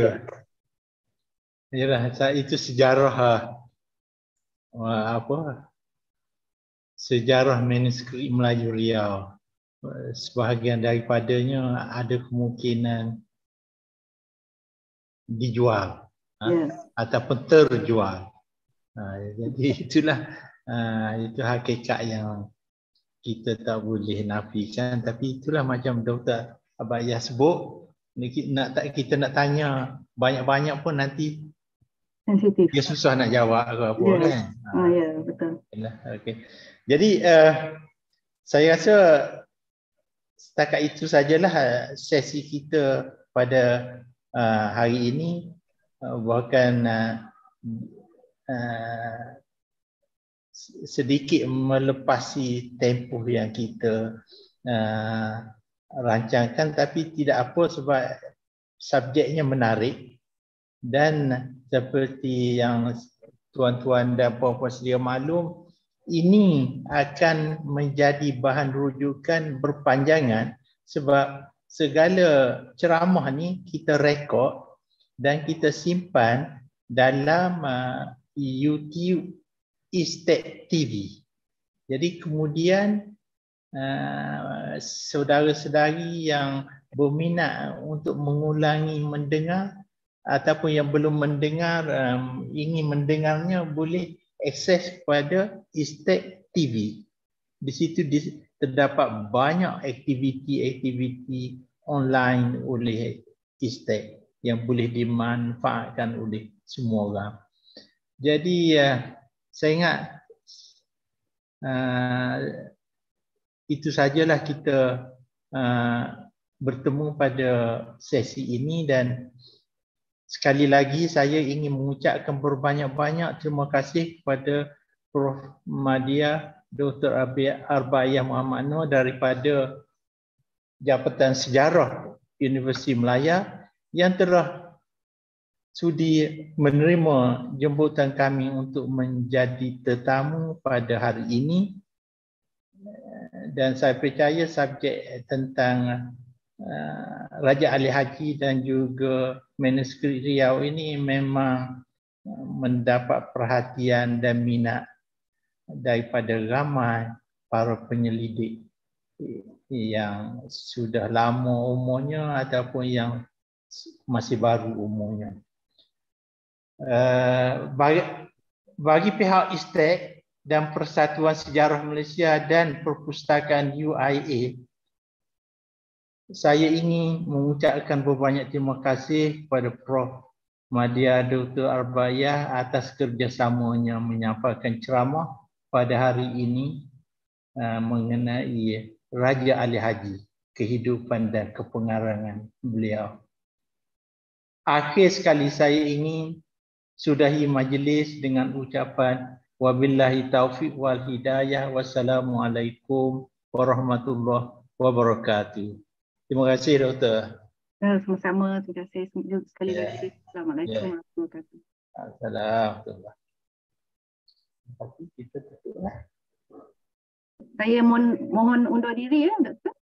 Yalah, itu sejarah apa? Sejarah manuskrip Melayu Riau. Sebahagian daripadanya ada kemungkinan dijual yeah. ha, ataupun terjual. Ha, jadi itulah ha, itu hakikat yang kita tak boleh nafikan. Tapi itulah macam Doktor Abayah sebut, nak tak kita nak tanya banyak-banyak pun nanti sensitif. Dia susah nak jawab ke apa yeah. kan. Ha, oh, ya yeah, betul. Okay. Jadi uh, saya rasa setakat itu sajalah sesi kita pada uh, hari ini uh, bahkan uh, uh, sedikit melepasi tempoh yang kita uh, rancangkan, tapi tidak apa sebab subjeknya menarik dan seperti yang tuan-tuan dan puan-puan sedia maklum, ini akan menjadi bahan rujukan berpanjangan sebab segala ceramah ni kita rekod dan kita simpan dalam uh, YouTube Istek T V. Jadi kemudian uh, saudara-saudari yang berminat untuk mengulangi mendengar ataupun yang belum mendengar um, ingin mendengarnya boleh akses kepada Istek T V. Di situ di, terdapat banyak aktiviti-aktiviti online oleh Istek yang boleh dimanfaatkan oleh semua orang. Jadi uh, saya ingat uh, itu sajalah kita uh, bertemu pada sesi ini, dan sekali lagi saya ingin mengucapkan berbanyak-banyak terima kasih kepada Profesor Madya Doktor Arbaiyah Muhammad Noor daripada Jabatan Sejarah Universiti Melaya yang telah sudi menerima jemputan kami untuk menjadi tetamu pada hari ini. Dan saya percaya subjek tentang uh, Raja Ali Haji dan juga manuskrip Riau ini memang mendapat perhatian dan minat daripada ramai para penyelidik yang sudah lama umurnya ataupun yang masih baru umurnya. Uh, bagi, bagi pihak Istek dan Persatuan Sejarah Malaysia dan Perpustakaan U I A, saya ingin mengucapkan berbanyak terima kasih kepada Profesor Madya Doktor Arbaiyah atas kerjasamanya menyampaikan ceramah pada hari ini uh, mengenai Raja Ali Haji, kehidupan dan kepengarangan beliau. Akhir sekali saya ingin sudahi majlis dengan ucapan wabillahi taufiq wal hidayah. Wassalamualaikum warahmatullahi wabarakatuh. Terima kasih Doktor. Sama-sama, terima kasih sekali yeah. lagi. Assalamualaikum yeah. warahmatullahi wabarakatuh. Assalamualaikum. Kita tutuplah. Saya mohon mohon undur diri ya, Doktor.